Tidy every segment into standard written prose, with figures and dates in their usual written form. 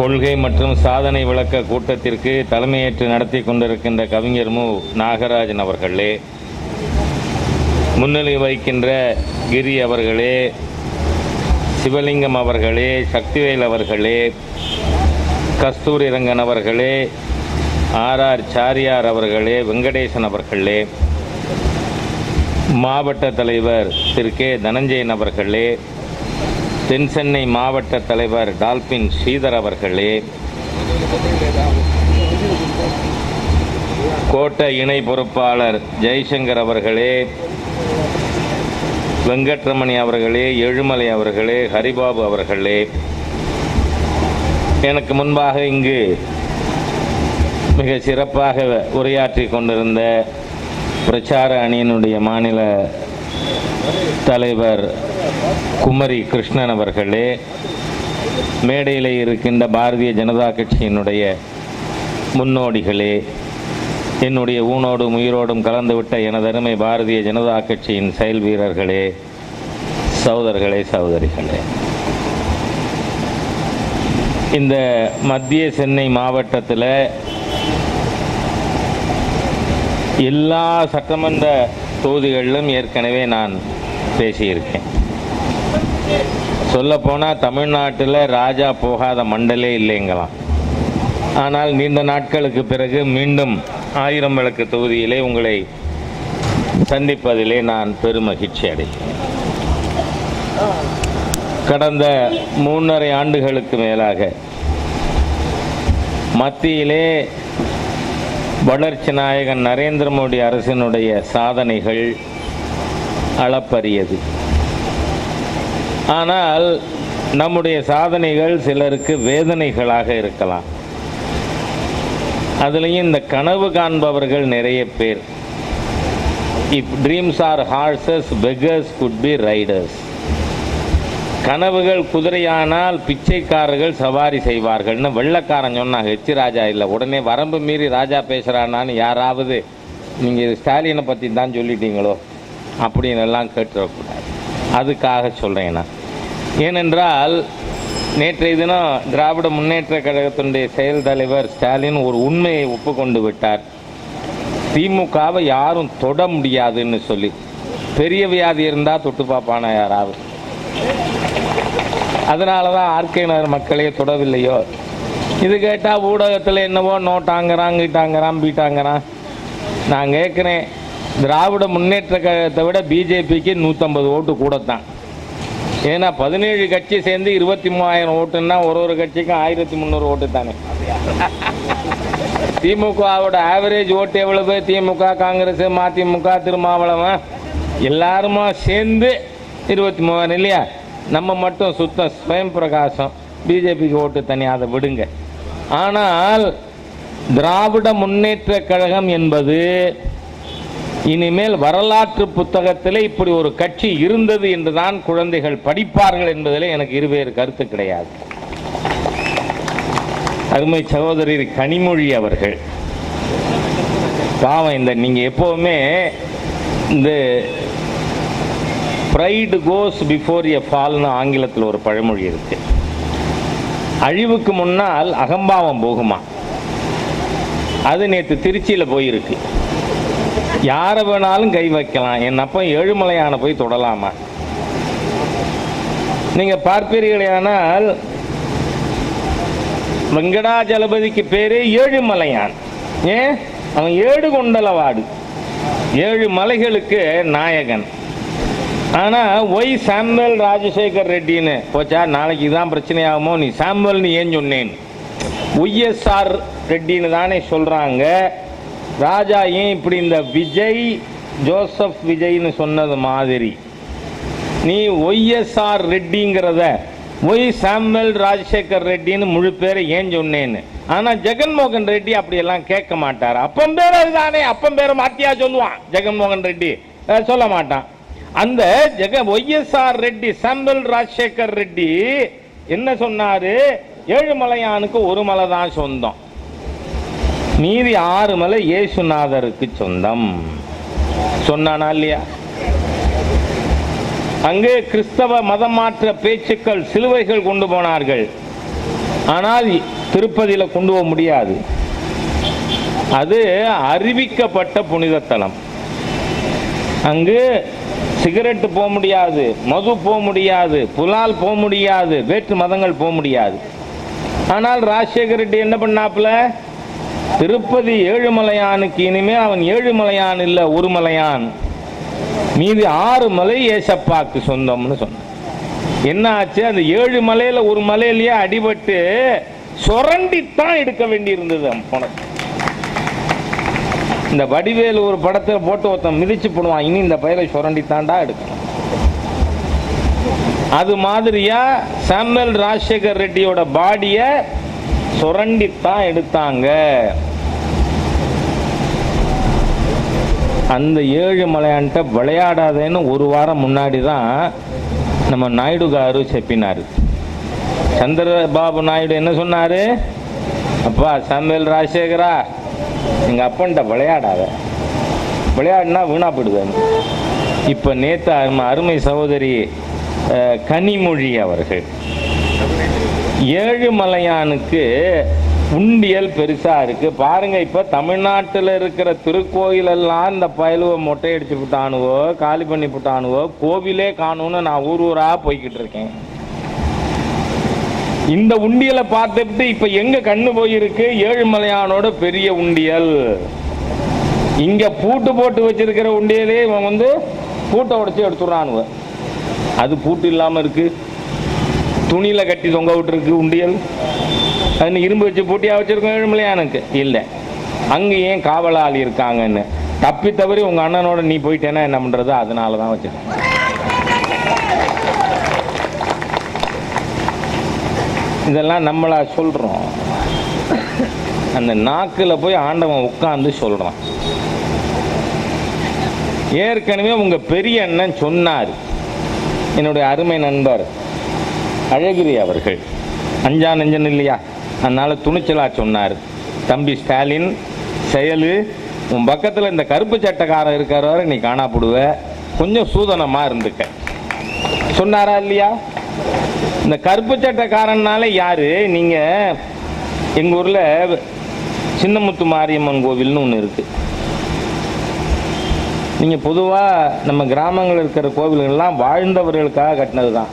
கொள்கை மற்றும் சாதனை விளக்க கூட்டத்திற்கு தலைமையேற்று நடத்தி கொண்டிருக்கின்ற கவிஞர் மு. நாகராஜன் அவர்களே, முன்னிலை வகிக்கின்ற கிரி அவர்களே, சிவலிங்கம் அவர்களே, சக்திவேல் அவர்களே, கஸ்தூரி ரங்கன் அவர்களே, ஆர் சாரியார் அவர்களே, வெங்கடேசன் அவர்களே, மாவட்ட தலைவர் திரு கே தனஞ்சயன் அவர்களே, தென் சென்னை மாவட்ட தலைவர் டால்பின் ஸ்ரீதர் அவர்களே, கோட்டை இணை பொறுப்பாளர் ஜெய்சங்கர் அவர்களே, வெங்கட்ரமணி அவர்களே, எழுமலை அவர்களே, ஹரிபாபு அவர்களே, எனக்கு முன்பாக இங்கு மிக சிறப்பாக உரையாற்றி கொண்டிருந்த பிரச்சார அணியினுடைய மாநில தலைவர் குமரி கிருஷ்ணன் அவர்களே, மேடையில் இருக்கின்ற பாரதிய ஜனதா கட்சியினுடைய முன்னோடிகளே, என்னுடைய ஊனோடும் உயிரோடும் கலந்துவிட்ட எனதருமை பாரதிய ஜனதா கட்சியின் செயல் வீரர்களே, சகோதரர்களே, சகோதரிகளே, இந்த மத்திய சென்னை மாவட்டத்தில் எல்லா சட்டமன்ற தொகுதிகளிலும் ஏற்கனவே நான் பேசியிருக்கேன். சொல்லப்போனால் தமிழ்நாட்டில் ராஜா போகாத மண்டலே இல்லைங்களாம். ஆனால் நீண்ட நாட்களுக்கு பிறகு மீண்டும் 1000 விளக்கு தொகுதியிலே உங்களை சந்திப்பதிலே நான் பெருமகிழ்ச்சி அடைகிறேன். கடந்த 3.5 ஆண்டுகளுக்கு மேலாக மத்தியிலே வளர்ச்சி நாயகன் நரேந்திர மோடி அரசினுடைய சாதனைகள் அளப்பரியது. ஆனால் நம்முடைய சாதனைகள் சிலருக்கு வேதனைகளாக இருக்கலாம். அதுலேயும் இந்த கனவு காண்பவர்கள் நிறைய பேர். If dreams are horses, beggars could be riders. கனவுகள் குதிரையானால் பிச்சைக்காரர்கள் சவாரி செய்வார்கள்னு வெள்ளக்காரன் சொன்னாங்க. H.Raja இல்லை, உடனே வரம்பு மீறி ராஜா பேசுகிறானான்னு யாராவது நீங்கள் இது ஸ்டாலினை பற்றி தான் சொல்லிட்டீங்களோ அப்படின்னு எல்லாம் கேட்டுறக்கூடாது. அதுக்காக சொல்கிறேன் நான். ஏனென்றால் நேற்றைய தினம் திராவிட முன்னேற்ற கழகத்தினுடைய செயல் தலைவர் ஸ்டாலின் ஒரு உண்மையை ஒப்புக்கொண்டு விட்டார். திமுகவை யாரும் தொட முடியாதுன்னு சொல்லி. பெரிய வியாதி இருந்தால் தொட்டு பார்ப்பானா யாராவது? அதனால தான் ஆர்கே நகர் மக்களே தொடவில்லையோ. இது கேட்டால் ஊடகத்தில் என்னவோ நோட்டாங்கிறான், கீட்டாங்கிறான், பீட்டாங்கிறான். நான் கேட்குறேன், திராவிட முன்னேற்ற கழகத்தை விட பிஜேபிக்கு 150 ஓட்டு கூடத்தான். ஏன்னா 17 கட்சி சேர்ந்து 23,000 ஓட்டுன்னா ஒரு கட்சிக்கும் 1300 ஓட்டு தானே. திமுகவோட ஆவரேஜ் ஓட்டு எவ்வளவு? திமுக, காங்கிரஸ், மதிமுக, திருமாவளவன் எல்லாருமா சேர்ந்து 23,000 இல்லையா? நம்ம மட்டும் சுத்தம் ஸ்வயம் பிரகாசம். பிஜேபிக்கு ஓட்டு தனி, அதை விடுங்க. ஆனால் திராவிட முன்னேற்ற கழகம் என்பது இனிமேல் வரலாற்று புத்தகத்தில் இப்படி ஒரு கட்சி இருந்தது என்றுதான் குழந்தைகள் படிப்பார்கள் என்பதில் எனக்கு இருவேறு கருத்து கிடையாது. அருமை சகோதரி கனிமொழி அவர்கள் பாவம். இந்த நீங்கள் எப்போவுமே இந்த ப்ரைடு கோஸ் பிஃபோர் எ ஃபால்னு ஆங்கிலத்தில் ஒரு பழமொழி இருக்கு. அழிவுக்கு முன்னால் அகம்பாவம் போகுமா. அது நேற்று திருச்சியில் போயிருக்கு. யாரை வேணாலும் கை வைக்கலாம். என் அப்பா ஏழுமலையான போய் தொடலாமா? நீங்கள் பார்ப்பீர்களானால் வெங்கடாஜலபதிக்கு பேரே ஏழுமலையான். ஏன்? அவன் 7 கொண்டலவாடு, 7 மலைகளுக்கு நாயகன். ஆனால் ஒய் சாம்பல் ராஜசேகர் ரெட்டின்னு போச்சா? நாளைக்கு இதான் பிரச்சனையாகுமோ? நீ சாம்பல்னு ஏன் சொன்னேன்? ஒய்எஸ்ஆர் ரெட்டின்னு தானே சொல்கிறாங்க. ராஜா ஏன் இப்படி இந்த விஜய் ஜோசப் விஜய்னு சொன்னது மாதிரி நீ ஒய்எஸ்ஆர் ரெட்டிங்கிறத ஒய் சாம்பல் ராஜசேகர் ரெட்டின்னு முழு பேரை ஏன் சொன்னேன்னு. ஆனால் ஜெகன்மோகன் ரெட்டி அப்படியெல்லாம் கேட்க மாட்டார். அப்பம் பேர் அதுதானே, அப்பம் பேரை மாத்தியா சொல்லுவான். ஜெகன்மோகன் ரெட்டி சொல்ல மாட்டான். அந்த ஒய்எஸ்ஆர் ரெட்டி, சாம்பல் ராஜசேகர் ரெட்டி என்ன சொன்னாரு? ஏழுமலையானுக்கு 1 மலை தான் சொந்தம், மீதி 6 மலை இயேசுநாதருக்கு சொந்தம் சொன்னானா இல்லையா? அங்கே கிறிஸ்தவ மதமாற்ற பேச்சுக்கள், சிலுவைகள் கொண்டு போனார்கள். ஆனால் திருப்பதியில் கொண்டு போக முடியாது. அது அறிவிக்கப்பட்ட புனித தலம். அங்கு சிகரெட்டு போக முடியாது, மது போக முடியாது, புலால் போக முடியாது, வேற்று மதங்கள் போக முடியாது. ஆனால் ராஜசேகர் ரெட்டி என்ன பண்ணாப்புல, திருப்பதி ஏழுமலையானுக்கு இனிமே அவன் ஏழுமலையான் இல்லை, ஒரு மலையான், மீதி 6 மலை ஏசப்பாக்கு சொந்தம்னு சொன்னான். என்ன ஆச்சு, அந்த 7 மலையில ஒரு மலையிலேயே அடிபட்டு சுரண்டித்தான் எடுக்க வேண்டி இருந்தது. இந்த வடிவேலு ஒரு படத்தை போட்டு ஒருத்தன் மிதிச்சு போடுவான், இனி இந்த பயிரை சுரண்டித்தான்டா எடுக்கணும். அது மாதிரியா சாமுவேல் ராஜசேகர் ரெட்டியோட பாடிய சுரண்டித்தான் எடுத்தாங்க. அந்த 7 மலையான்ட்ட விளையாடாதேன்னு ஒரு வாரம் முன்னாடி தான் நம்ம நாயுடு காரு செப்பினார். சந்திரபாபு நாயுடு என்ன சொன்னார், அப்பா சாமுவேல் ராஜசேகரா, எங்கள் அப்பன்ட்ட விளையாடாத, விளையாடினா வீணா போயிடுவேன். இப்போ நேற்று அருமை சகோதரி கனிமொழி அவர்கள் ஏழுமலையானுக்கு உண்டியல் பெருசா இருக்கு பாருங்க. இப்ப தமிழ்நாட்டில் இருக்கிற திருக்கோயில் எல்லாம் இந்த பயலுவை மொட்டையடிச்சு விட்டானுவோ, காலி பண்ணி விட்டானுவோ, கோவிலே காணும்னு நான் ஊர் ஊரா போய்கிட்டு இருக்கேன். இந்த உண்டியலை பார்த்துட்டு இப்ப எங்க கண்ணு போயிருக்கு, ஏழுமலையானோட பெரிய உண்டியல். இங்க பூட்டு போட்டு வச்சிருக்கிற உண்டியலே இவன் வந்து பூட்டை உடைச்சு எடுத்துடுறானுவ. அது பூட்டு இல்லாம இருக்கு, துணியில கட்டி தொங்க விட்டுருக்கு உண்டியல். அது இரும்பு வச்சு பூட்டியா வச்சிருக்கோம் ஏழுமலையானுக்கு இல்லை. அங்க ஏன் காவலாளி இருக்காங்கன்னு தப்பி தவறி உங்க அண்ணனோட நீ போயிட்டேன்னா என்ன பண்றது, அதனாலதான் வச்சிருக்கேன். இதெல்லாம் நம்மளா சொல்றோம், அந்த நாக்குல போய் ஆண்டவன் உட்கார்ந்து சொல்றான். ஏற்கனவே உங்க பெரிய அண்ணன் சொன்னார், என்னுடைய அருமை நண்பர் அழகிரி அவர்கள், அஞ்சா நெஞ்சன் இல்லையா, அதனால துணிச்சலா சொன்னார், தம்பி ஸ்டாலின் செயலு உன் பக்கத்தில் இந்த கருப்பு சட்டக்காரன் இருக்கிறவரை நீ காணாப்படுவ, கொஞ்சம் சூதனமா இருந்துக்க சொன்னாரா இல்லையா? இந்த கருப்பு சட்டக்காரனால யாரு, நீங்க எங்க ஊர்ல சின்னமுத்து மாரியம்மன் கோவில்னு ஒன்று இருக்கு. நீங்க பொதுவா நம்ம கிராமங்கள் இருக்கிற கோவில்கள்லாம் வாழ்ந்தவர்களுக்காக கட்டினது தான்.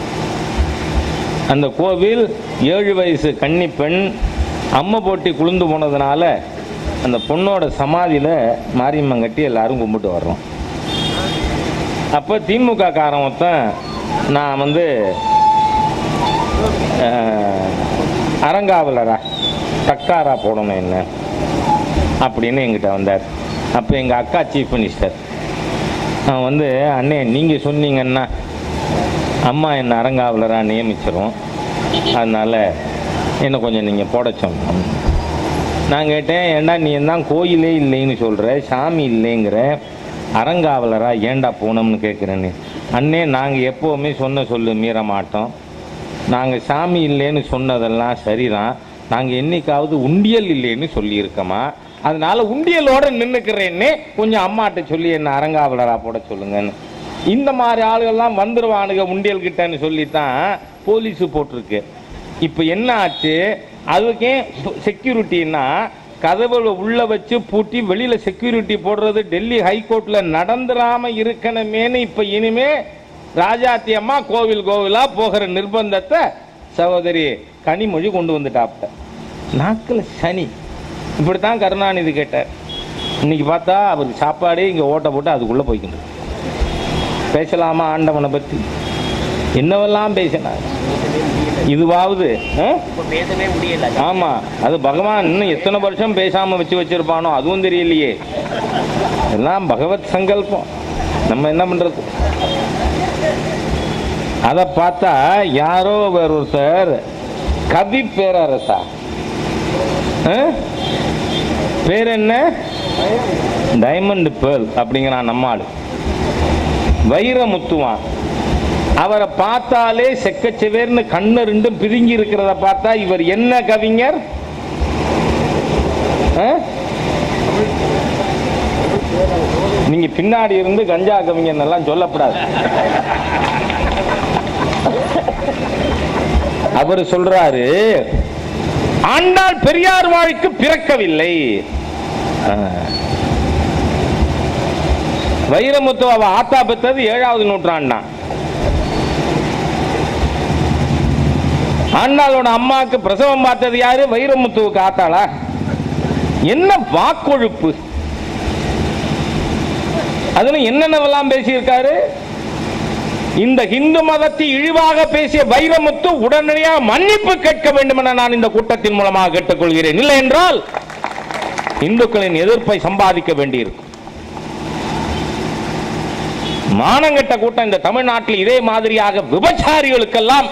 அந்த கோவில் 7 வயசு கன்னி பெண் அம்மை போட்டி குளிர்ந்து போனதுனால அந்த பொண்ணோட சமாதியில் மாரியம்மன் கட்டி எல்லாரும் கும்பிட்டு வர்றோம். அப்போ திமுக காரன் ஒருத்தன் நான் வந்து அரங்காவலரா தக்காரா போடணும் என்ன அப்படின்னு எங்கிட்ட வந்தார். அப்போ எங்கள் அக்கா சீஃப் மினிஸ்டர் அவன் வந்து, அண்ணே நீங்கள் சொன்னீங்கன்னா அம்மா என்னை அரங்காவலராக நியமிச்சிரும், அதனால் என்னை கொஞ்சம் நீங்கள் போட சொன்னோம். நான் கேட்டேன், ஏண்டா நீ தான் கோயிலே இல்லைன்னு சொல்கிற, சாமி இல்லைங்கிற, அரங்காவலராக ஏண்டா போனோம்னு கேட்குறேன்னு. அண்ணே நாங்கள் எப்போவுமே சொன்ன சொல்லு மீற மாட்டோம், நாங்கள் சாமி இல்லைன்னு சொன்னதெல்லாம் சரிதான், நாங்கள் என்னைக்காவது உண்டியல் இல்லைன்னு சொல்லியிருக்கோமா, அதனால உண்டியலோடு நின்றுக்கிறேன்னே கொஞ்சம் அம்மாட்ட சொல்லி என்ன அரங்காவலராக போட சொல்லுங்கன்னு. இந்த மாதிரி ஆளுகள்லாம் வந்துடுவானுங்க உண்டியல் கிட்டன்னு சொல்லித்தான் போலீஸு போட்டிருக்கு. இப்போ என்ன ஆச்சு, அதுக்கே செக்யூரிட்டின்னா கதவுல உள்ள வச்சு பூட்டி வெளியில செக்யூரிட்டி போடுறது டெல்லி ஹைகோர்ட்ல நடந்துடாம இருக்கணுமேனு இப்ப இனிமே ராஜாத்தி அம்மா கோவில் கோவிலா போகிற நிர்பந்தத்தை சகோதரி கனிமொழி கொண்டு வந்துட்டாப்ட. நாக்கில் சனி. இப்படித்தான் கருணாநிதி கேட்டார். இன்னைக்கு பார்த்தா அவருக்கு சாப்பாடே இங்கே ஓட்ட போட்டு அதுக்குள்ளே போய்க்கிட்டு பேசலாமா ஆண்டவனை பற்றி என்னவெல்லாம் பேசினார். இதுவாவது பேசவே முடியல. ஆமா, அது பகவான் இன்னும் எத்தனை வருஷம் பேசாம வச்சிருப்பானோ அதுவும் தெரியலையே. எல்லாம் பகவத் சங்கல்பம், நம்ம என்ன பண்றது. அதை பார்த்தா யாரோ ஒருத்தர் கவி பேரரசா பேர் என்ன, டைமண்ட் பேர்ல் அப்படிங்கிறான் நம்மாள், வைரமுத்துவான். அவரை பார்த்தாலே செக்கச்செவேர்னு கண்ணு ரெண்டும் பிதுங்கி இருக்கிறத பார்த்தா இவர் என்ன கவிஞர். நீங்க பின்னாடி இருந்து கஞ்சா கவிஞர் எல்லாம் சொல்லப்படாது. அவர் சொல்றாரு, ஆண்டாள் பெரியார் வாழ்க்கை பிறக்கவில்லை. வைரமுத்து அவ ஆத்தா பெற்றது 7வது நூற்றாண்டான். ஆண்டாளோட அம்மாவுக்கு பிரசவம் பார்த்தது யாரு? வைரமுத்துவுக்கு ஆத்தாளா? என்ன வாக்கொழுப்பு! அதுல என்னென்னவெல்லாம் பேசியிருக்காரு. இந்த இந்து மதத்தை இழிவாக பேசிய வைரமுத்து உடனடியாக மன்னிப்பு கேட்க வேண்டும் என நான் இந்த கூட்டத்தின் மூலமாக கேட்டுக்கொள்கிறேன். இல்லை என்றால் இந்துக்களின் எதிர்ப்பை சம்பாதிக்க வேண்டியிருக்கும். மானங்கெட்ட கூட்டம் இந்த தமிழ்நாட்டில் இதே மாதிரியாக விபச்சாரிகளுக்கெல்லாம்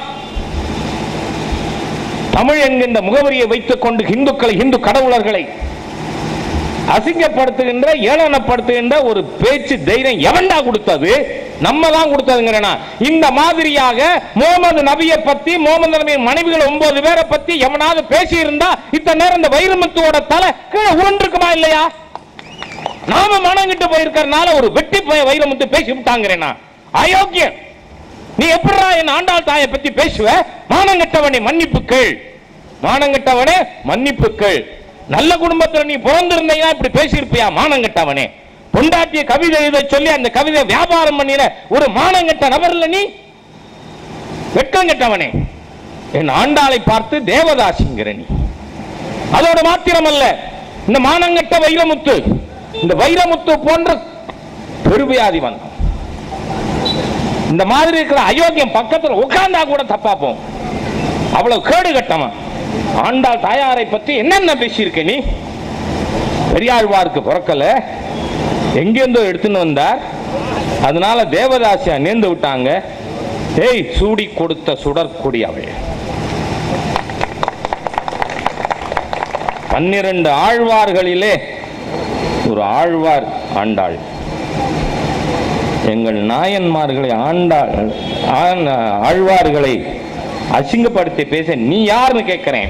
தமிழ் என்கின்ற முகவரியை வைத்துக் கொண்டு இந்துக்களை, இந்து கடவுளர்களை அசிங்கப்படுத்துகின்ற, ஏளனப்படுத்துகின்ற ஒரு பேச்சு தைரியம் எவன்டா கொடுத்தது? நம்ம தான் கொடுத்ததுங்கிறனா. இந்த மாதிரியாக முகமது நபியை பத்தி, முகமது நபியின் மனைவிகள் 9 பேரை பத்தி எவனாவது பேசி இருந்தா இத்தனை நேரம் இந்த வைரமுத்துவோட தலை கீழே உருண்டிருக்குமா இல்லையா? நாம மனங்கிட்டு போயிருக்கிறனால ஒரு வெட்டி வைரமுத்து பேசி விட்டாங்கிறேனா. அயோக்கியம்! நீ எப்படா என் ஆண்டாள் தாயை பத்தி பேசுவ? மானங்கெட்டவனே மன்னிப்பு கேள், மானங்கெட்டவனே மன்னிப்பு கேள். நல்ல குடும்பத்தில் நீ பிறந்திருந்தீங்கன்னா இப்படி பேசியிருப்பியா? மானங்கெட்டவனே, பொண்டாட்டிய கவிதை எழுத சொல்லி அந்த கவிதை வியாபாரம் பண்ணின ஒரு மானங்கெட்ட நபர்ல நீ. வெட்கங்கெட்டவனே, என் ஆண்டாளை பார்த்து தேவதாசிங்கிற நீ. அதோட மாத்திரமல்ல, இந்த மானங்கெட்ட வைரமுத்து, இந்த வைரமுத்து போன்ற பெருவியாதி வந்தான். இந்த மாதிரி இருக்கிற அயோக்கியம் பக்கத்தில் உட்கார்ந்தா கூட தப்பாப்போம். அவ்வளவு கேடு கட்டவன். ஆண்டாள் தாயாரை பற்றி என்னென்ன பேசியிருக்க நீ? பெரியாழ்வாருக்கு பிறக்கல, எங்கேருந்தோ எடுத்துன்னு வந்தார், அதனால தேவதாசியா நேர்ந்து விட்டாங்க. ஏய், சூடி கொடுத்த சுடற்கொடி அவள். 12 ஆழ்வார்களிலே ஒரு ஆழ்வார் ஆண்டாள். எங்கள் நாயன்மார்களை ஆழ்வார்களை அசிங்கப்படுத்தி பேச நீ யாருன்னு கேட்கிறேன்.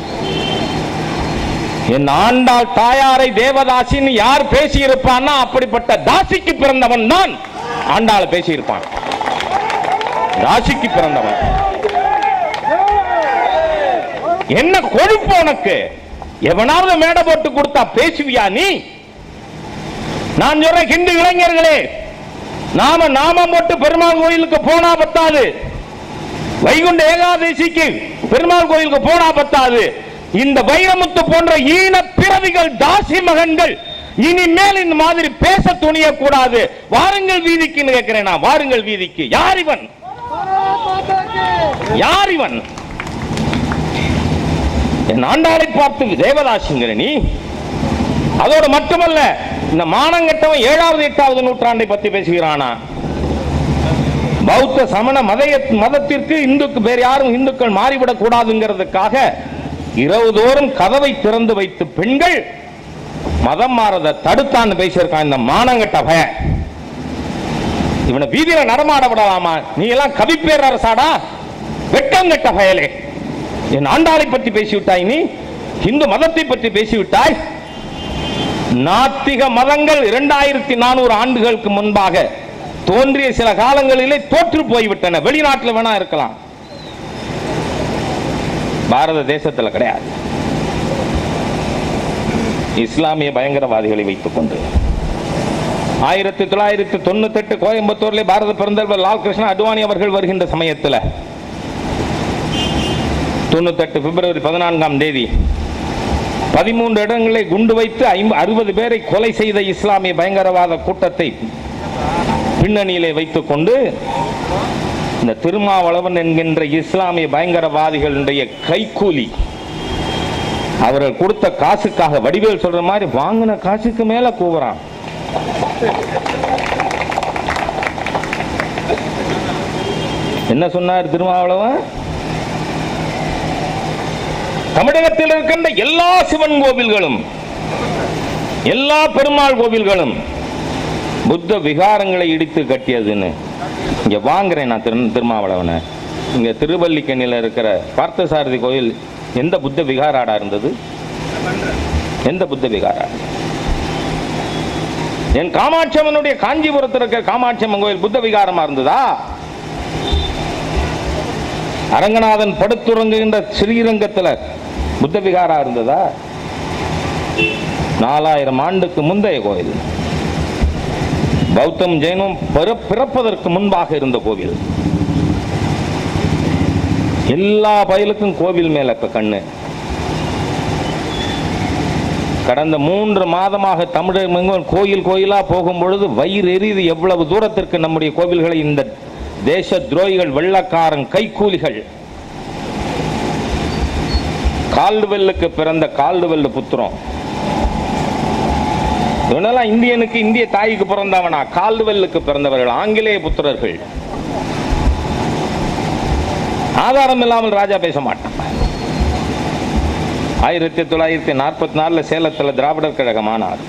என் ஆண்டாள் தாயாரை தேவதாசின்னு யார் பேசியிருப்பான்னா அப்படிப்பட்ட தாசிக்கு பிறந்தவன் தான் ஆண்டாளை பேசியிருப்பான். தாசிக்கு பிறந்தவன். என்ன கொழுப்பு உனக்கு? எவனாவது மேடை போட்டு கொடுத்தா பேசுவியா நீ? நான் சொல்றேன், ஹிந்து இளைஞர்களே, நாமம் போட்டு பெருமாள் கோயிலுக்கு போனா பத்தாது, வைகுண்ட ஏகாதசிக்கு பெருமாள் கோயிலுக்கு போனா பத்தாது. இந்த வைரமுத்து போன்ற ஈன பிறவிகள், தாசி மகன்கள் இனிமேல் இந்த மாதிரி பேச துணிய கூடாது. வாருங்கள் வீதிக்கு கேட்கிறேன். வாருங்கள் வீதிக்கு. யார் இவன்? யார் இவன்? என் ஆண்டாளை பார்த்து தேவதாசிங்கிற நீ. அதோடு மட்டுமல்ல, இந்த மானங்கெட்டவன் 7வது 8வது நூற்றாண்டை பத்தி பேசுகிறானா? பௌத்த சமண மதத்திற்கு இந்துக்கு வேறு யாரும் இந்துக்கள் மாறிவிடக் கூடாதுங்கிறதுக்காக இரவுதோறும் கதவை திறந்து வைத்து பெண்கள் மதம் மாறத தடுத்தான்னு பேசியிருக்கான் இந்த மானங்கெட்ட பையன். இவனை வீதியில நடமாட விடலாமா? நீ எல்லாம் கவி பேரரசாடா? வெட்கங்கெட்ட பயலே! என் ஆண்டாளை பற்றி பேசிவிட்டாய், நீ இந்து மதத்தை பற்றி பேசிவிட்டாய். நாத்திக மதங்கள் 2400 ஆண்டுகளுக்கு முன்பாக தோன்றிய சில காலங்களிலே தோற்று போய்விட்டன. வெளிநாட்டில் வேணா இருக்கலாம், பாரத தேசத்தில் கிடையாது. இஸ்லாமிய பயங்கரவாதிகளை வைத்துக் கொண்டு 1998 கோயம்புத்தூரில் பாரத பெருந்தலைவர் லால் கிருஷ்ண அத்வானி அவர்கள் வருகின்ற சமயத்தில் 98 பிப்ரவரி 14ஆம் தேதி 13 இடங்களை குண்டு வைத்து 60 பேரை கொலை செய்த இஸ்லாமிய பயங்கரவாத கூட்டத்தை பின்னணியிலே வைத்துக் கொண்டு இந்த திருமாவளவன் என்கின்ற இஸ்லாமிய பயங்கரவாதிகளுடைய கைக்கூலி, அவர்கள் கொடுத்த காசுக்காக, வடிவேல் சொல்ற மாதிரி வாங்கின காசுக்கு மேல கூவுறான். என்ன சொன்னார் திருமாவளவன்? தமிழகத்தில் இருக்கின்ற எல்லா சிவன் கோவில்களும், எல்லா பெருமாள் கோவில்களும் புத்த விகாரங்களை இடித்து கட்டியதுன்னு. இங்க வாங்குறேன் நான் திருமாவளவனை. இங்க திருவல்லிக்கண்ணில் இருக்கிற பார்த்தசாரதி கோயில் எந்த புத்த விகாராடா இருந்தது? எந்த புத்த விகாரா? என் காமாட்சியம்மனுடைய காஞ்சிபுரத்தில் இருக்கிற காமாட்சியம்மன் கோயில் புத்த விகாரமா இருந்ததா? அரங்கநாதன் படுத்துறங்குகின்ற ஸ்ரீரங்கத்தில் புத்த விகாரா இருந்ததா? 4000 ஆண்டுக்கு முந்தைய கோயில். பௌத்தம் ஜெயினும் பிறப்பதற்கு முன்பாக இருந்த கோவில். எல்லா பயலுக்கும் கோவில் மேல கண்ணு. கடந்த 3 மாதமாக தமிழர் கோயில் கோயிலா போகும் பொழுது வயிறு எரிது. எவ்வளவு தூரத்திற்கு நம்முடைய கோவில்களை இந்த தேச துரோகிகள், வெள்ளக்காரன், கைக்கூலிகள், கால்டுவெல்லுக்கு பிறந்த கால்டுவெல்லு புத்திரம். இவனெல்லாம் இந்தியனுக்கு, இந்திய தாய்க்கு பிறந்தவனா? கால்டுவெல்லுக்கு பிறந்தவர்கள், ஆங்கிலேய புத்திரர்கள். ஆதாரம் இல்லாமல் ராஜா பேச மாட்டான். 1944 சேலத்தில் திராவிடர் கழக மாநாடு.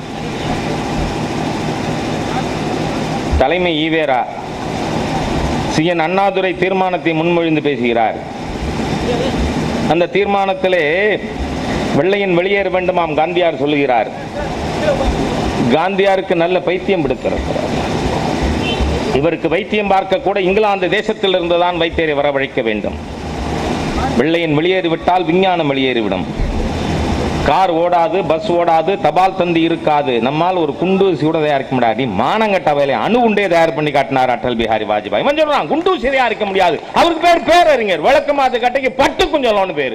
தலைமை ஈவேரா சிஎன் அண்ணாதுரை தீர்மானத்தை முன்மொழிந்து பேசுகிறார். அந்த தீர்மானத்திலே வெள்ளையன் வெளியேற வேண்டுமாம் காந்தியார் சொல்லுகிறார். காந்தியாருக்கு நல்ல பைத்தியம் பிடித்திருக்கிறார். இவருக்கு வைத்தியம் பார்க்க கூட இங்கிலாந்து தேசத்தில் இருந்துதான் வைத்தியரை வரவழைக்க வேண்டும். வெள்ளையன் வெளியேறிவிட்டால் விஞ்ஞானம் வெளியேறிவிடும். கார் ஓடாது, பஸ் ஓடாது, தபால் தந்தி இருக்காது. நம்மால் ஒரு குண்டூசி கூட தயாரிக்க முடியாது. மானங்கட்ட வேலை அணு உண்டே தயார் பண்ணி காட்டினார் அடல் பிஹாரி வாஜ்பாய். சொல்றான் குண்டூசி தயாரிக்க முடியாது. அவருக்கு பேரறிஞர், விளக்கமாத்து கட்டைக்கு பட்டு குஞ்சலோன்னு பேரு.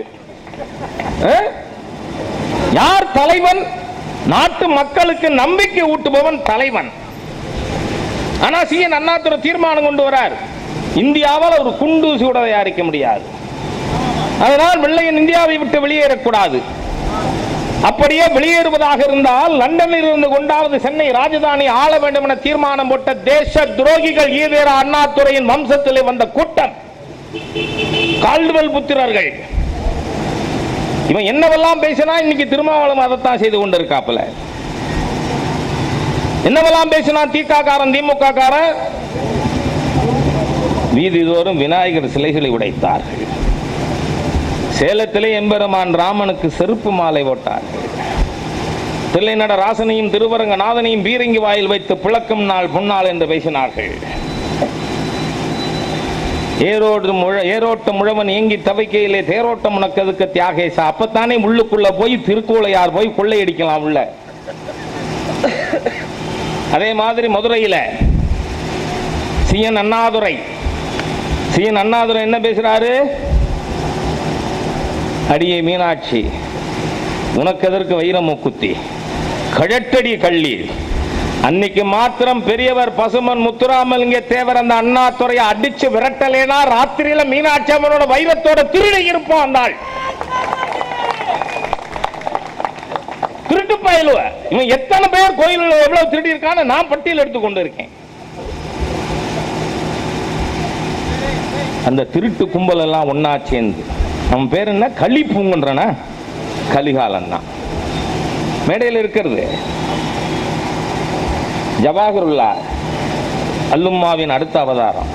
யார் தலைவன்? நாட்டு மக்களுக்கு நம்பிக்கை ஊட்டுபவன் தலைவன். ஆனா சிஎன் அண்ணாதுரை தீர்மானம் கொண்டு வரார், இந்தியாவால் ஒரு குண்டூசி கூட தயாரிக்க முடியாது. அதனால் வெள்ளையன் இந்தியாவை விட்டு வெளியேறக்கூடாது. அப்படியே வெளியேறுவதாக இருந்தால் லண்டனில் இருந்து கொண்டாவது சென்னை ராஜதானி ஆள வேண்டும் என தீர்மானம் போட்ட தேச துரோகிகள் ஈவேரா அண்ணாதுரையின் வம்சத்திலே வந்த கூட்டம், கால்டுவெல் புத்திரர்கள். இவன் என்னவெல்லாம் பேசினா இன்னைக்கு திருமாவளவன் அதைத்தான் செய்து கொண்டிருக்காப்புல. என்னவெல்லாம் பேசினா திக காரன், திமுக காரன் வீதிதோறும் விநாயகர் சிலைகளை உடைத்தார்கள். சேலத்திலே எம்பெருமான் ராமனுக்கு செருப்பு மாலை போட்டார்கள். தில்லைநட ராசனையும் திருவரங்கநாதனையும் பீரங்கி வாயில் வைத்து பிளக்கும் நாள் பொன்னாள் என்று பேசினார்கள். ஏரோட்ட முழவன் ஏங்கி தவைக்கையிலே தேரோட்டம் உனக்கு தியாகேசா. அப்பத்தானே உள்ளுக்குள்ள போய் திருக்கோளையார் போய் கொள்ளையடிக்கலாம் உள்ள. அதே மாதிரி மதுரையில சிஎன் அண்ணாதுரை என்ன பேசுறாரு? அடியே மீனாட்சி, உனக்கு எதற்கு வைர மூக்குத்தி, கழட்டடி கள்ளி. அன்னைக்கு மாத்திரம் பெரியவர் பசுமன் முத்துராமலிங்க தேவர் அந்த அண்ணாதுரையை அடிச்சு விரட்டலேனா ராத்திரியில மீனாட்சி அம்மனோட வைரத்தோட திருடி இருப்போம். அந்த திருட்டு பயிலுவ இவன் எத்தனை பேர் கோயிலில் எவ்வளவு திருடி இருக்கான்னு நான் பட்டியல் எடுத்து கொண்டு இருக்கேன். அந்த திருட்டு கும்பல் எல்லாம் ஒன்னா சேர்ந்து, நம்ம பேர் என்ன, கலிப்பூங்கன்றன, கலிகாலம் தான் மேடையில் இருக்கிறது. ஜவாஹருல்லா அல்லும்மாவின் அடுத்த அவதாரம்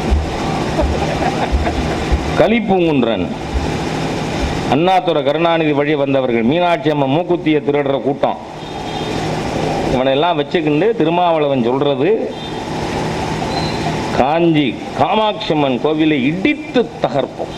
கலிப்பூங்குன்றன். அண்ணாதுரை கருணாநிதி வழி வந்தவர்கள். மீனாட்சி அம்மன் மூக்குத்திய திருடுற கூட்டம். இவனெல்லாம் வச்சுக்கிண்டு திருமாவளவன் சொல்றது, காஞ்சி காமாட்சி அம்மன் கோவிலை இடித்து தகர்ப்போம்.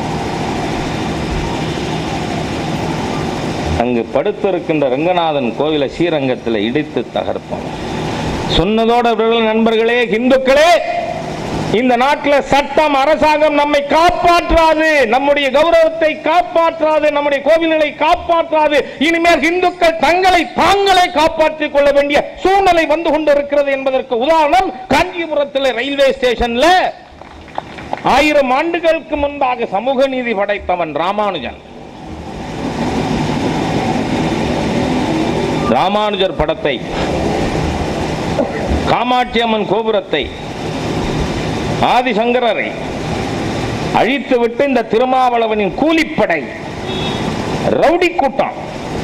அங்கு படுத்திருக்கின்ற ரங்கநாதன் கோவிலை ஸ்ரீரங்கத்தில் இடித்து தகர்ப்போம். சொன்னதோட நண்பர்களே, இந்துக்களே, இந்த நாட்டில் சட்டம், அரசாங்கம் நம்மை காப்பாற்றாது, நம்முடைய கௌரவத்தை காப்பாற்றாது, நம்முடைய கோவில்களை காப்பாற்றாது. இனிமேல் இந்துக்கள் தங்களை தாங்களே காப்பாற்றிக் கொள்ள வேண்டிய சூழ்நிலை வந்து கொண்டிருக்கிறது என்பதற்கு உதாரணம் காஞ்சிபுரத்தில் ரயில்வே ஸ்டேஷன்ல 1000 ஆண்டுகளுக்கு முன்பாக சமூக நீதி படைத்தவன் ராமானுஜர் படத்தை, காமாட்சி அம்மன் கோபுரத்தை, ஆதிசங்கரரை அழித்துவிட்டு இந்த திருமாவளவனின் கூலிப்படை ரவுடி கூட்டம்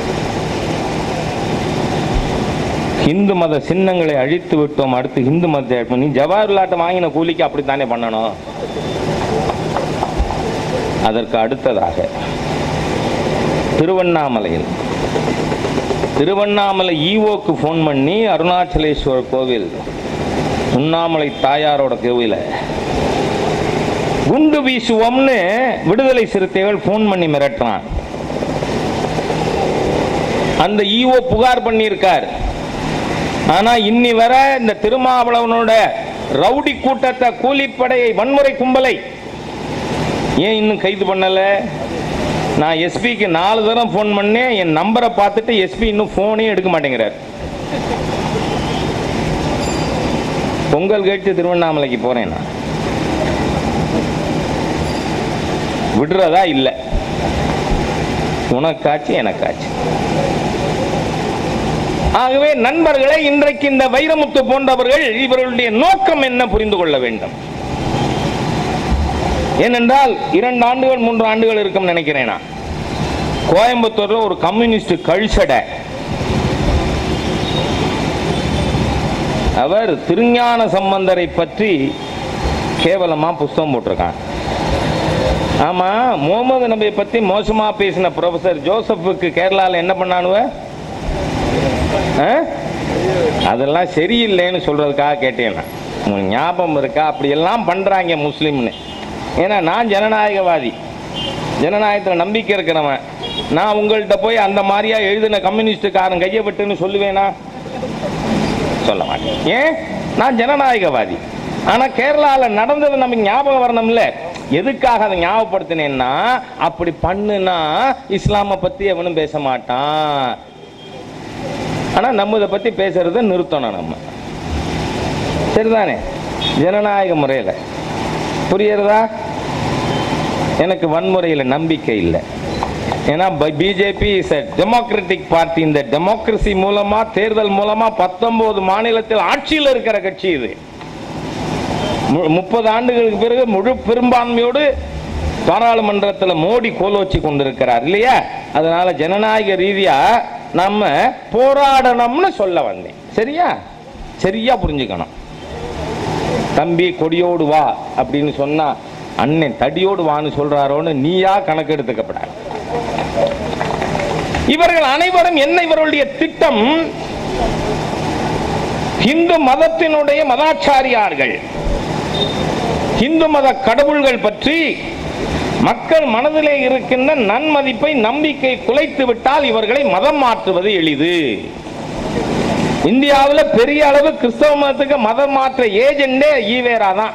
இந்து மத சின்னங்களை அழித்து விட்டோம், அடுத்து இந்து மதத்தை நீ ஜவஹர்லாட்டை வாங்கின கூலிக்கு அப்படித்தானே பண்ணணும். அதற்கு அடுத்ததாக திருவண்ணாமலை ஈவோக்கு போன் பண்ணி அருணாச்சலேஸ்வரர் கோவில், உண்ணாமலை தாயாரோட கோவில குண்டு வீசுவோம்னு விடுதலை சிறுத்தைகள் போன் பண்ணி மிரட்டுறான். அந்த ஈஓ புகார் பண்ணியிருக்கார். ஆனா இன்னி வர இந்த திருமாவளவனோட ரவுடி கூட்டத்தை, கூலிப்படையை, வன்முறை கும்பலை ஏன் இன்னும் கைது பண்ணல? நான் எஸ்பிக்கு 4 தரம் போன் பண்ணேன். என் நம்பரை பார்த்துட்டு எஸ்பி இன்னும் போனே எடுக்க மாட்டேங்கிறார். பொங்கல் கழிச்சு திருவண்ணாமலைக்கு போறேன். நான் விடுறதா இல்லை. உனக்காச்சு எனக்காச்சு. ஆகவே நண்பர்களே, இன்றைக்கு இந்த வைரமுத்து போன்றவர்கள் இவர்களுடைய நோக்கம் என்ன புரிந்து கொள்ள வேண்டும். ஏனென்றால் 2 ஆண்டுகள் 3 ஆண்டுகள் இருக்கும் நினைக்கிறேன். நான் கோயம்புத்தூர்ல ஒரு கம்யூனிஸ்ட் கழிச்சடை, அவர் திருஞான சம்பந்தரை பற்றி கேவலமா புஸ்தகம் போட்டிருக்கான். ஆமா, முகமது நபியை பத்தி மோசமா பேசின ப்ரொஃபசர் ஜோசப்புக்கு கேரளாவில் என்ன பண்ணானுவ? அதெல்லாம் சரியில்லைன்னு சொல்றதுக்காக கேட்டேன். உங்களுக்கு ஞாபகம் இருக்கா? அப்படி எல்லாம் பண்றாங்க முஸ்லீம்னு. ஏன்னா நான் ஜனநாயகவாதி, ஜனநாயகத்தில் நம்பிக்கை இருக்கிறவன். நான் உங்கள்கிட்ட போய் அந்த மாதிரியா எழுதின கம்யூனிஸ்டுக்காரன் கையை விட்டுன்னு சொல்லுவேனா? சொல்ல மாட்டேன். ஏன்? நான் ஜனநாயகவாதி. ஆனா கேரளாவில் நடந்தது நமக்கு ஞாபகம் வரணும்ல. எதுக்காக அதை ஞாபகப்படுத்தினேன்னா, அப்படி பண்ணுனா இஸ்லாமை பத்தி எவனும் பேச மாட்டான். ஆனா நம்ம இதை பத்தி பேசுறத நிறுத்தணும். நம்ம சரிதானே? ஜனநாயக முறையில் புரியுறதா? எனக்கு வன்முறையில் நம்பிக்கை இல்லை. ஏன்னா BJP is a democratic party. இந்த டெமோக்ரசி மூலமா, தேர்தல் மூலமா 19 மாநிலத்தில் ஆட்சியில் இருக்கிற கட்சி இது. 30 ஆண்டுகளுக்கு பிறகு முழு பெரும்பான்மையோடு பாராளுமன்றத்தில் மோடி கோலோச்சி கொண்டிருக்கிறார் இல்லையா? அதனால ஜனநாயக ரீதியா நம்ம போராடணும்னு சொல்ல வந்தேன். சரியா? சரியா புரிஞ்சுக்கணும். தம்பி கொடியோடு வா அப்படின்னு சொன்னா அண்ணன் தடியோடு வான்னு சொல்றாரோன்னு நீயா கணக்கு எடுத்துக்கப்படாது. இவர்கள் அனைவரும் என்ன இவர்களுடைய திட்டம்? இந்து மதத்தினுடைய மதாச்சாரியார்கள், இந்து மத கடவுள்கள் பற்றி மக்கள் மனதிலே இருக்கின்ற நன்மதிப்பை, நம்பிக்கை குலைத்து விட்டால் இவர்களை மதம் மாற்றுவது எளிது. இந்தியாவில் பெரிய அளவு கிறிஸ்தவ மதத்துக்கு மதம் மாற்ற ஏஜெண்டே ஈவேரா தான்.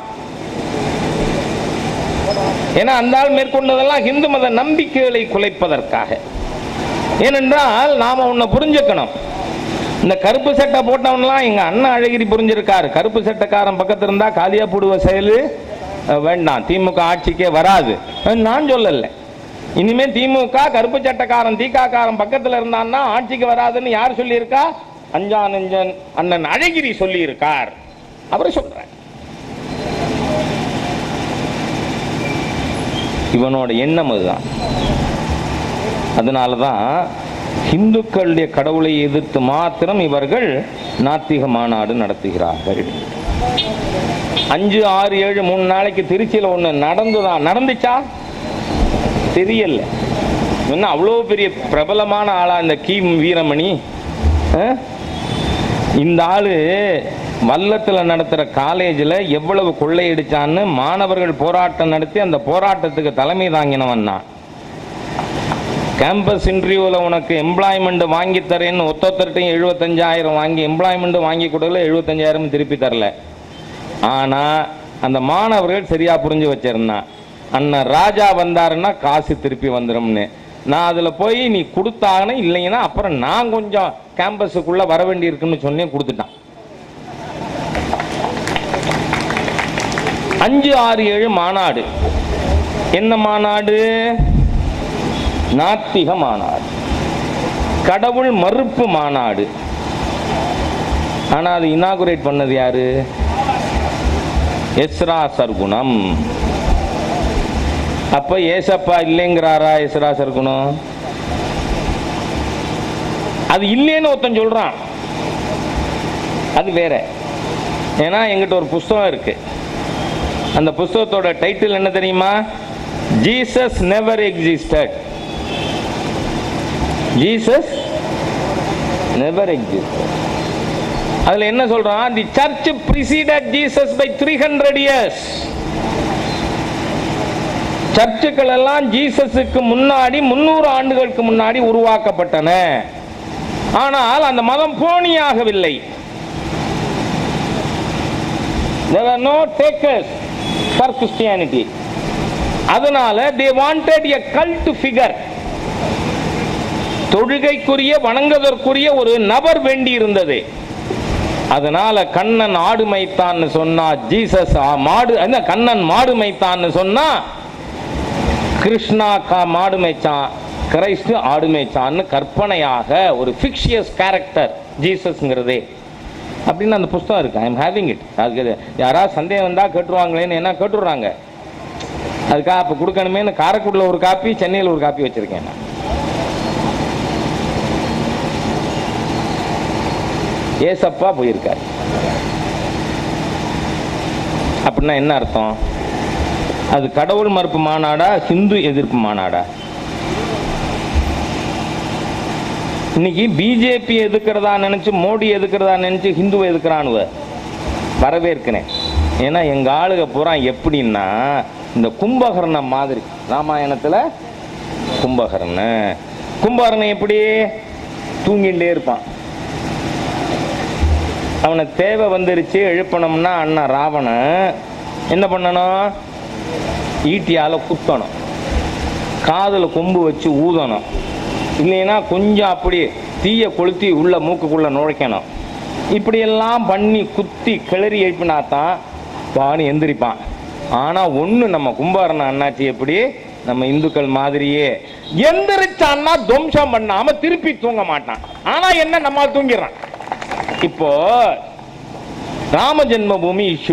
ஏன்னா அந்த ஆள் மேற்கொண்டதெல்லாம் இந்து மத நம்பிக்கைகளை குலைப்பதற்காக. ஏனென்றால் நாம ஒன்ன புரிஞ்சுக்கணும். இந்த கருப்பு சட்டை போட்டவன்லாம் எங்க அண்ணன் அழகிரி புரிஞ்சிருக்காரு. கருப்பு சட்டைக்காரன் பக்கத்துல இருந்தா காலியா போடுவ செயலு வேண்டாம், திமுக ஆட்சிக்கே வராது நான் சொல்லல. இனிமே திமுக கருப்பு சட்டக்காரன் தீகாக்காரன் பக்கத்துல இருந்தான்னா ஆட்சிக்கு வராதுன்னு யார் சொல்லி இருக்கா? அஞ்சா நெஞ்சன் அண்ணன் அழகிரி சொல்லி இருக்கார். அவரை சொல்றேன். இவனோட எண்ணம் அதுதான். அதனாலதான் இந்துக்களுடைய கடவுளை எதிர்த்து மாத்திரம் இவர்கள் நாத்திக மாநாடு நடத்துகிறார்கள். 5, 6, 7, 3 நாளைக்கு திருச்சியில் ஒண்ணு நடந்துச்சா தெரியல. என்ன அவ்வளோ பெரிய பிரபலமான ஆளா இந்த வீரமணி? இந்த ஆளு வல்லத்தில் நடத்துகிற காலேஜில் எவ்வளவு கொள்ளையடிச்சான்னு மாணவர்கள் போராட்டம் நடத்தி அந்த போராட்டத்துக்கு தலைமை தாங்கினவன் தான். கேம்பஸ் இன்டர்வியூவில் உனக்கு எம்ப்ளாய்மெண்ட் வாங்கி தரேன்னு ஒத்தொத்தர்ட்டையும் 75,000 வாங்கி எம்ப்ளாய்மெண்ட் வாங்கி கொடுக்கல, 75,000 திருப்பி தரல. ஆனால் அந்த மாணவர்கள் சரியா புரிஞ்சு வச்சிருந்தான். அண்ணன் ராஜா வந்தாருன்னா காசு திருப்பி வந்துடும்னு. நான் அதில் போய் நீ கொடுத்தாங்கன்னு இல்லைங்கன்னா அப்புறம் நான் கொஞ்சம் கேம்பஸுக்குள்ளே வர வேண்டி இருக்குன்னு சொன்னேன், கொடுத்துட்டான். 5, 6, 7 மாநாடு. என்ன மாநாடு? நாத்திக மாநாடு, கடவுள் மறுப்பு மாநாடு. ஆனா அது இனாகுரேட் பண்ணது யாரு? எஸ்ரா சர்க்குணம். அப்ப ஏசப்பா இல்லைங்கிறாரா எஸ்ரா சர்க்குணம்? அது இல்லைன்னு ஒருத்தன் சொல்றான், அது வேற. ஏன்னா எங்கிட்ட ஒரு புஸ்தகம் இருக்கு. அந்த புஸ்தகத்தோட டைட்டில் என்ன தெரியுமா? Jesus never existed. Jesus never existed. அதுல என்ன சொல்றான்? The church preceded Jesus by 300 years. சர்ச்சுகள் எல்லாம் ஜீசஸுக்கு முன்னாடி 300 ஆண்டுகளுக்கு முன்னாடி உருவாக்கப்பட்டன. ஆனால் அந்த மதம் போனியாகவில்லை. There were no takers for Christianity. அதனால they wanted a cult figure. தொழுகைக்குரிய வணங்குவதற்குரிய ஒரு நபர் வேண்டி இருந்தது. அதனால கண்ணன் ஆடு மேய்த்தான்னு சொன்னா ஜீசஸ் மாடு, கண்ணன் மாடு மேய்த்தான்னு சொன்னா கிருஷ்ணா மாடு மேய்ச்சான், கிரைஸ்ட் ஆடு மேய்ச்சான்னு கற்பனையாக ஒரு ஃபிக்ஷியஸ் கேரக்டர் ஜீசஸ்ங்கிறதே அப்படின்னு அந்த புஸ்தகம் இருக்கு. I am having it. அதுக்கு யாராவது சந்தேகம் வந்தா கேட்டுருவாங்களேன்னு என்ன கேட்டுடுறாங்க. அதுக்காக அப்போ கொடுக்கணுமேனு காரைக்குடியில் ஒரு காப்பி, சென்னையில் ஒரு காப்பி வச்சிருக்கேன் நான். ஏசப்பா போயிருக்காரு அப்படின்னா என்ன அர்த்தம்? அது கடவுள் மறுப்பு மாநாடா, ஹிந்து எதிர்ப்பு மாநாடா? இன்னைக்கு பிஜேபி எதுக்கிறதா நினைச்சு, மோடி எதுக்கிறதா நினைச்சு ஹிந்துவை எதுக்குறானுவ வரவேற்கிறேன். ஏன்னா எங்க ஆளுக பூரா எப்படின்னா இந்த கும்பகர்ணம் மாதிரி. ராமாயணத்துல கும்பகர்ணன் எப்படி தூங்கிட்டே இருப்பான். அவனை தேவை வந்துருச்சு எழுப்பணும்னா அண்ணன் ராவணன் என்ன பண்ணணும்? ஈட்டியால குத்தணும், காதுல கொம்பு வச்சு ஊதணும், இல்லைன்னா கொஞ்சம் அப்படி தீய கொளுத்தி உள்ள மூக்குக்குள்ள நுழைக்கணும். இப்படியெல்லாம் பண்ணி குத்தி கிளறி எழுப்பினாத்தான் பானு எந்திரிப்பான். ஆனா ஒண்ணு, நம்ம கும்பகர்ணன் அண்ணாச்சி எப்படி நம்ம இந்துக்கள் மாதிரியே எந்திரிச்சான்னா துவம்சம் பண்ணாம திருப்பி தூங்க மாட்டான். ஆனா என்ன, நம்ம தூங்கிடுறான். இப்போ ராம ஜென்மபூமி இஷ்யூ,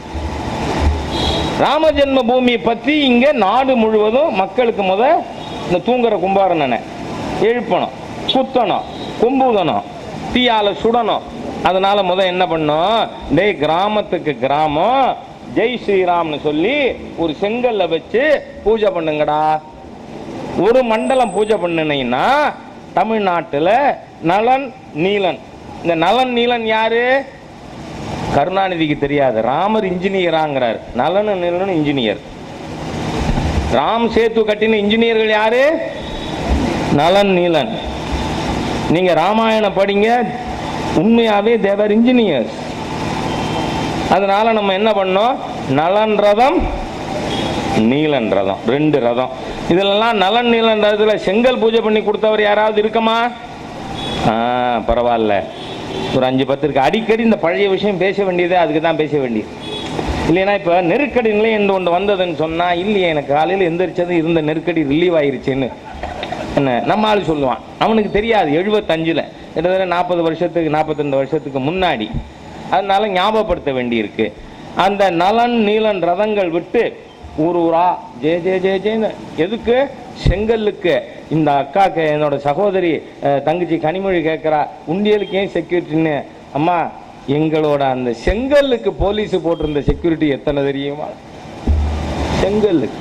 ராம ஜென்மபூமி பற்றி இங்க நாடு முழுவதும் மக்களுக்கு இந்த தூங்குற கும்பகர்ணனை எழுப்பணும், குத்தணும், கொம்பூதணும், தீயால சுடணும். அதனால என்ன பண்ணும்? டேய் கிராமத்துக்கு கிராமம் ஜெய் ஸ்ரீராம்னு சொல்லி ஒரு செங்கல்ல வச்சு பூஜை பண்ணுங்கடா. ஒரு மண்டலம் பூஜை பண்ணினீங்கன்னா தமிழ்நாட்டில் நலன் நீலன். இந்த நலன் நீலன் யாரு? கருணாநிதிக்கு தெரியாது. ராமர் இன்ஜினியராங்கிறார், நலன் நீலன் இன்ஜினியர். ராம் சேத்து கட்டின இன்ஜினியர்கள் யாரு? நலன் நீலன். நீங்க ராமாயணம் படிங்க, உண்மையாவே தேவர் இன்ஜினியர்ஸ். அதனால நம்ம என்ன பண்ணோம்? நலன் ரதம், நீலன் ரதம், 2 ரதம். இதெல்லாம் நலன் நீலன் ரதத்துல செங்கல் பூஜை பண்ணி கொடுத்தவர் யாராவது இருக்கமா? பரவாயில்ல, ஒரு 5-10 இருக்கு. அடிக்கடி இந்த பழைய விஷயம் பேச வேண்டியது, அதுக்கு தான் பேச வேண்டியது. இல்லைன்னா இப்போ நெருக்கடி நிலை ஒன்று வந்ததுன்னு சொன்னா, இல்லையே எனக்கு காலையில் எந்திரிச்சது இருந்த நெருக்கடி ரிலீவ் ஆயிருச்சுன்னு என்ன நம்ம ஆள் சொல்லுவான். அவனுக்கு தெரியாது 75ல் கிட்டத்தட்ட 40 வருஷத்துக்கு 42 வருஷத்துக்கு முன்னாடி. அதனால ஞாபகப்படுத்த வேண்டியிருக்கு. அந்த நலன் நீலன் ரதங்கள் விட்டு ஊரா ஜே ஜே ஜே ஜேன்னு எதுக்கு? செங்கல்லுக்கு. இந்த அக்காக்கு, என்னோட சகோதரி தங்கச்சி கனிமொழி கேட்குறா, உண்டியலுக்கு ஏன் செக்யூரிட்டின்னு. அம்மா, எங்களோட அந்த செங்கல்லுக்கு போலீஸ் போட்டிருந்த செக்யூரிட்டி எத்தனை தெரியுமா? செங்கல்லுக்கு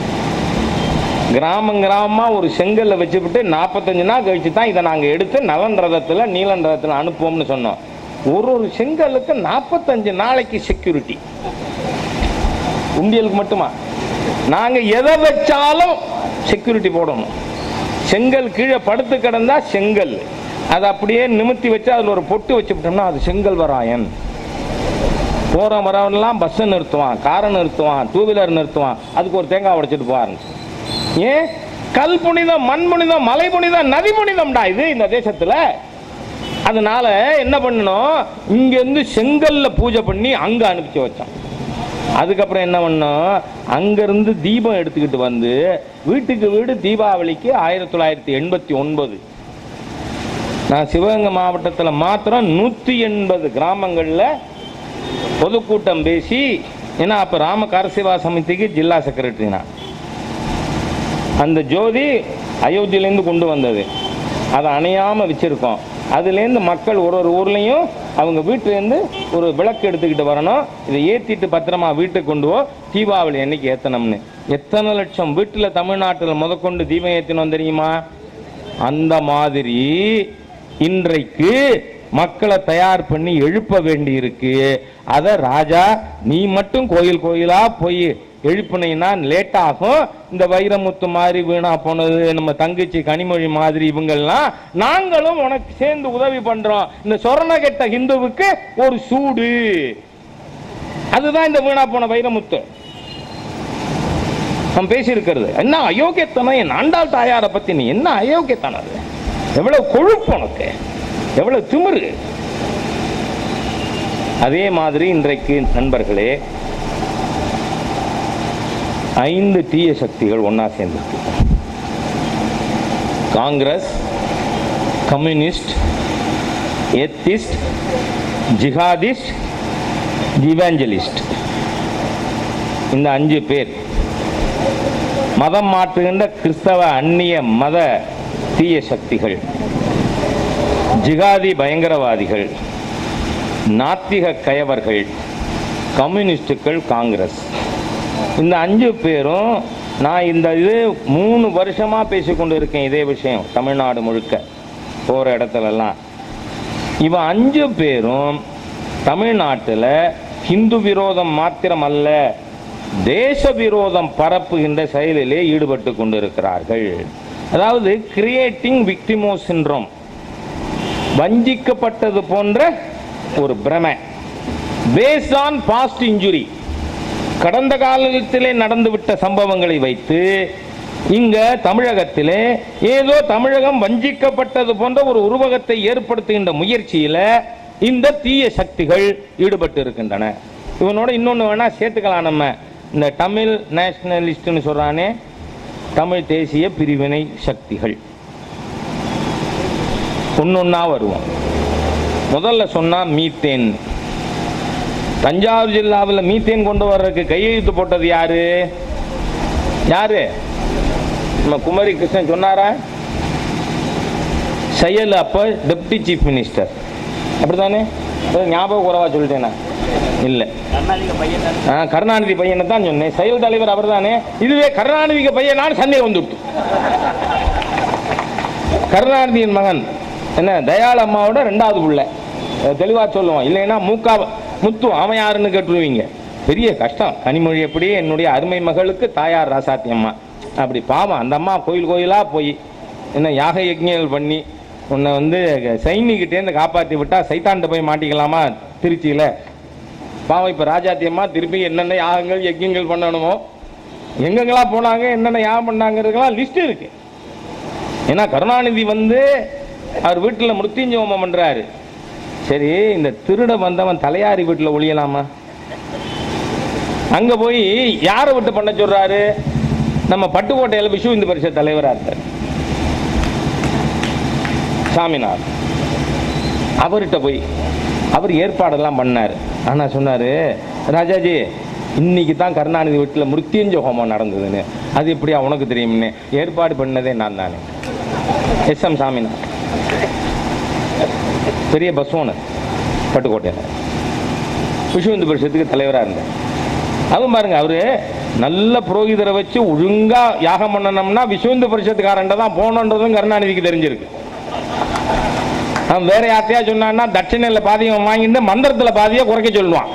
கிராமமா ஒரு செங்கல்ல வச்சுவிட்டு 45 நாள் கழிச்சு தான் இதை நாங்கள் எடுத்து நலன் ரதத்தில் நீலன் ரதத்தில் அனுப்புவோம்னு சொன்னோம். ஒரு செங்கலுக்கு 45 நாளைக்கு செக்யூரிட்டி. உண்டியலுக்கு மட்டுமா? நாங்க எதை வச்சாலும் செக்யூரிட்டி போடணும். செங்கல் கீழே படுத்து கிடந்தா செங்கல், அதை அப்படியே நிமித்தி வச்சு அதில் ஒரு பொட்டு வச்சுட்டோம்னா அது செங்கல் வராயன். போற வரவெல்லாம் பஸ் நிறுத்துவான், காரை நிறுத்துவான், 2 வீலர் நிறுத்துவான், அதுக்கு ஒரு தேங்காய் உடைச்சிட்டு போவாரு. ஏன்? கல் புனிதம், மண் புனிதம், மலை புனிதம், நதி புனிதம்டா இது இந்த தேசத்துல. அதனால என்ன பண்ணணும்? இங்க இருந்து செங்கல்ல பூஜை பண்ணி அங்க அனுப்பிச்சு வச்சான். அதுக்கப்புறம் என்ன பண்ணோம்? அங்கிருந்து தீபம் எடுத்துக்கிட்டு வந்து வீட்டுக்கு வீடு தீபாவளிக்கு 1989 நான் சிவகங்கை மாவட்டத்தில் மாத்திரம் 180 கிராமங்களில் பொதுக்கூட்டம் பேசி, ஏன்னா அப்போ ராம காரசேவா சமிதிக்கு ஜில்லா செக்ரட்டரி நான். அந்த ஜோதி அயோத்தியிலேருந்து கொண்டு வந்தது, அதை அணையாமல் வச்சுருக்கோம். அதுலேருந்து மக்கள் ஒரு ஊர்லேயும் அவங்க வீட்டிலேருந்து ஒரு விளக்கு எடுத்துக்கிட்டு வரணும், இதை ஏற்றிட்டு பத்திரமா வீட்டுக்கு கொண்டு போ, தீபாவளி அன்னைக்கு ஏற்றணும்னு. எத்தனை லட்சம் வீட்டில் தமிழ்நாட்டில் முதற்கொண்டு தீபம் ஏற்றினோம் தெரியுமா? அந்த மாதிரி இன்றைக்கு மக்களை தயார் பண்ணி எழுப்ப வேண்டி இருக்கு. அதை ராஜா நீ மட்டும் கோயில் கோயிலா போய் எழுப்பினா லேட் ஆகும். இந்த வைரமுத்து மாதிரி வீணா போனது, நம்ம தங்கச்சி கனிமொழி மாதிரி இவங்கெல்லாம் நாங்களும் உனக்கு சேர்ந்து உதவி பண்றோம். இந்த சொரண கெட்ட ஹிந்துவுக்கு ஒரு சூடு. அதுதான் இந்த வீணா போன வைரமுத்து நம்ம பேசி இருக்கிறது. என்ன அயோக்கியத்தனம், என் ஆண்டாள் தாயாரை பத்தி நீ என்ன அயோக்கியத்தனம், அது எவ்வளவு கொழுப்பு உனக்கு, எவ்வளவு திமிரு. அதே மாதிரி இன்றைக்கு நண்பர்களே 5 தீய சக்திகள் ஒன்னா சேர்ந்திருக்கு. Congress, communist, atheist, jihadist, evangelist. இந்த 5 பேர் மதம் மாற்றுகின்ற கிறிஸ்தவ அந்நிய மத தீய சக்திகள், ஜிகாதி பயங்கரவாதிகள், நாத்திக கயவர்கள், கம்யூனிஸ்டுகள், காங்கிரஸ். இந்த 5 பேரும் நான் இந்த இது 3 வருஷமா பேசிக்கொண்டு இருக்கேன். இதே விஷயம் தமிழ்நாடு முழுக்க போற இடத்துலலாம். இவன் 5 பேரும் தமிழ்நாட்டில் ஹிந்து விரோதம் மாத்திரம் அல்ல, தேச விரோதம் பரப்புகின்ற செயலிலே ஈடுபட்டு கொண்டிருக்கிறார்கள். அதாவது கிரியேட்டிங் விக்டிமோ சிண்ட்ரோம், வஞ்சிக்கப்பட்டது போன்ற ஒரு பிரமை, பேஸ்ட் ஆன் பாஸ்ட் இன்ஜுரி, கடந்த காலத்திலே நடந்துவிட்ட சம்பவங்களை வைத்து இங்க தமிழகத்திலே ஏதோ தமிழகம் வஞ்சிக்கப்பட்டது போன்ற ஒரு உருவகத்தை ஏற்படுத்துகின்ற முயற்சியில இந்த தீய சக்திகள் ஈடுபட்டு இருக்கின்றன. இவனோட இன்னொன்னு வேணா சேர்த்துக்கலாம். நம்ம இந்த தமிழ் நேஷனலிஸ்ட்னு சொல்றானே, தமிழ் தேசிய பிரிவினை சக்திகள், ஒன்னொன்னா வருவோம். முதல்ல சொன்னா மீத்தேன். தஞ்சாவூர் ஜில்லாவில் மீத்தேன் கொண்டு வர்றதுக்கு கையெழுத்து போட்டது யாரு? யாரு? நம்ம குமரி கிருஷ்ணன் சொன்னாரா? செயல் அப்ப டெப்டி சீஃப் மினிஸ்டர், அப்படித்தானே? ஞாபகம் குறைவா சொல்லிட்டேனா? இல்ல, கருணாநிதி பையனை தான் சொன்னேன். செயல் தலைவர் அவர் தானே. இதுவே கருணாநிதிக்கு பையனான்னு சந்தேகம் வந்துவிட்டு. கருணாநிதியின் மகன் என்ன, தயாள் அம்மாவோட 2வது பிள்ளை. தெளிவா சொல்லுவோம், இல்லைன்னா முத்து அவன் யாருன்னு கேட்டுருவீங்க. பெரிய கஷ்டம். கனிமொழி எப்படி என்னுடைய அருமை மகளுக்கு தாயார் ராசாத்தி அம்மா, அப்படி பாவம் அந்த அம்மா கோயில் கோயிலா போய் என்ன யாக யஜ்ஞங்கள் பண்ணி உன்னை வந்து சைனிக்கிட்டேருந்து காப்பாற்றி விட்டா சைத்தாண்ட போய் மாட்டிக்கலாமா திருச்சியில? பாவம் இப்ப ராஜாத்தியம்மா திருப்பி என்னென்ன யாகங்கள் யஜ்ஞங்கள் பண்ணணுமோ, எங்கெங்களா போனாங்க, என்னென்ன யாகம் பண்ணாங்கிறதுக்கெல்லாம் லிஸ்ட் இருக்கு. ஏன்னா கருணாநிதி வந்து அவர் வீட்டில் மிருத்யுஞ்சய ஹோமம் பண்றாரு. சரி, இந்த திருட வந்தவன் தலையாரி வீட்டில் ஒளியலாமா? அங்க போய் யாரை விட்டு பண்ண சொல்றாரு? நம்ம பட்டுக்கோட்டையில் விஸ்வ இந்து பரிஷத் தலைவராக இருக்கார் சாமிநாத். அவர்கிட்ட போய் அவர் ஏற்பாடெல்லாம் பண்ணார். ஆனால் சொன்னார், ராஜாஜி இன்னைக்கு தான் கருணாநிதி வீட்டில் மிருத்யுஞ்சய ஹோமம் நடந்ததுன்னு. அது எப்படியா உனக்கு தெரியும்னு? ஏற்பாடு பண்ணதே நான் தானே. எஸ்.எம். சாமிநாத் பெரிய பஸ்வோனர் பட்டுக்கோட்டையில் விஸ்வ இந்து பரிஷத்துக்கு தலைவராக இருந்தார். அதுவும் பாருங்க, அவரு நல்ல புரோகிதரை வச்சு ஒழுங்கா யாகம் பண்ணணும்னா விஸ்வ இந்து பரிஷத்துக்காரன் தான் போனோன்றதும் கருணாநிதிக்கு தெரிஞ்சிருக்கு. அவன் வேற யார்த்தையா சொன்னான்னா தட்சிணையில் பாதியை வாங்கிட்டு மந்திரத்தில் பாதியை குறைக்க சொல்லுவான்.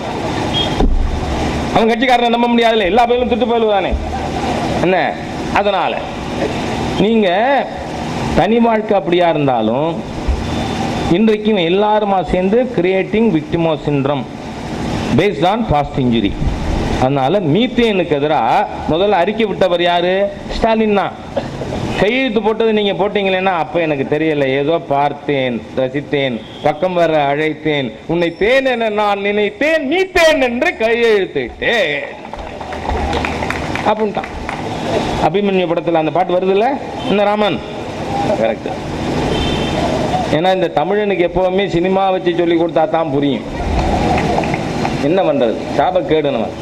அவன் கட்சிக்காரனை நம்ப முடியாதுல்ல, எல்லா பயிலும் திட்டு போயிடுவானே என்ன. அதனால நீங்க தனி வாழ்க்கை அப்படியா இருந்தாலும் இன்றைக்கும் எல்லாருமா சேர்ந்து creating victimhood syndrome based on past injury. அதனால மீத்தேனுக்கு எதிராக முதல்ல அறிக்கை விட்டவர் யாரு? ஸ்டாலின் தான். கையெழுத்து போட்டது நீங்க போட்டீங்களேன்னா, அப்ப எனக்கு தெரியல, ஏதோ பார்த்தேன், ரசித்தேன், பக்கம் வர அழைத்தேன், உன்னை தேன் என நான் நினைத்தேன், மீத்தேன் என்று கையெழுத்திட்டேன் அப்படின்ட்டான். அபிமன்யு படத்தில் அந்த பாட்டு வருது இல்ல, என்ன ராமன்? கரெக்ட். ஏன்னா இந்த தமிழனுக்கு எப்பவுமே சினிமா வச்சு சொல்லி கொடுத்தா தான் புரியும். என்ன பண்றது, சாபக்கேடு நம்ம.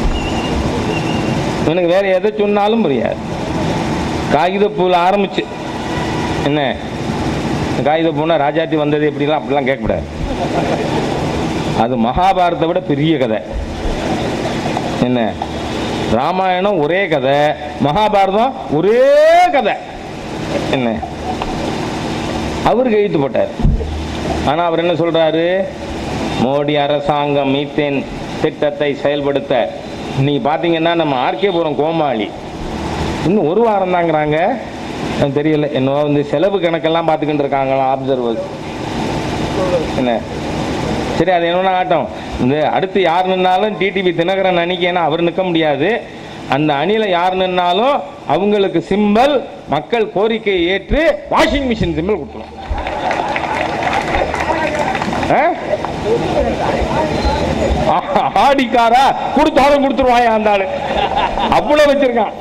எனக்கு வேற எதை சொன்னாலும் புரியாது. காகிதப்பூவில் ஆரம்பிச்சு என்ன, காகிதப்பூனா ராஜாத்தி வந்தது எப்படிலாம் அப்படிலாம் கேட்கக்கூடாது. அது மகாபாரத்தை விட பெரிய கதை. என்ன, ராமாயணம் ஒரே கதை, மகாபாரதம் ஒரே கதை. என்ன, அவர் கையெழுத்து போட்டார். ஆனா அவர் என்ன சொல்றாரு? மோடி அரசாங்கம் மீத்தேன் திட்டத்தை செயல்படுத்த இன்னைக்கு பார்த்தீங்கன்னா நம்ம ஆர்கேபுரம் கோமாளி இன்னும் ஒரு வாரம் தாங்கிறாங்க, தெரியல என்னவோ வந்து செலவு கணக்கெல்லாம் பார்த்துக்கிட்டு இருக்காங்களா ஆப்சர்வர்ஸ். என்ன சரி, அது என்னன்னா ஆட்டம். இந்த அடுத்து யார் நின்னாலும் டிடிவி தினகரன் அணிக்கு, ஏன்னா அவர் நிற்க முடியாது, அந்த அணியில யார் நின்னாலும் அவங்களுக்கு சிம்பல் மக்கள் கோரிக்கையை ஏற்று வாஷிங் மிஷின் சிம்பல் கொடுத்துரும். ஆடிக்காரா கொடுத்தாலும் கொடுத்துருவாங்க அந்த ஆளு, அவ்வளவு வச்சிருக்கான்.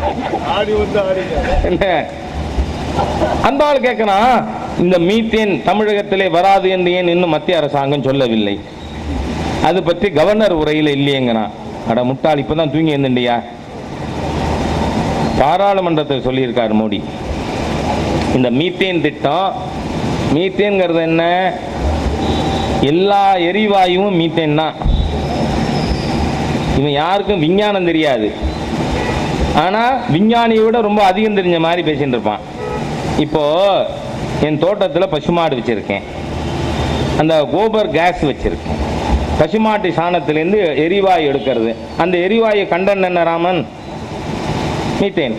அந்த ஆள் கேட்கறான், இந்த மீத்தேன் தமிழகத்திலே வராது என்று ஏன் இன்னும் மத்திய அரசாங்கம் சொல்லவில்லை? அது பற்றி கவர்னர் உரையில் இல்லையேங்கிறான். அட முட்டாள், இப்பதான் தூங்கி இருந்துண்டியா? பாராளுமன்றத்தில் சொல்லியிருக்கார் மோடி, இந்த மீத்தேன் திட்டம். மீத்தேன்ங்கிறது என்ன? எல்லா எரிவாயுவும் மீத்தேன் தான். இவன் யாருக்கும் விஞ்ஞானம் தெரியாது, ஆனா விஞ்ஞானியை விட ரொம்ப அதிகம் தெரிஞ்ச மாதிரி பேசிட்டு இருப்பான். இப்போ என் தோட்டத்தில் பசுமாடு வச்சிருக்கேன், அந்த கோபர் கேஸ் வச்சிருக்கேன். பசுமாட்டு சாணத்திலேருந்து எரிவாயு எடுக்கிறது. அந்த எரிவாயு கண்டன் என்ன ராமன்? மீத்தேன்.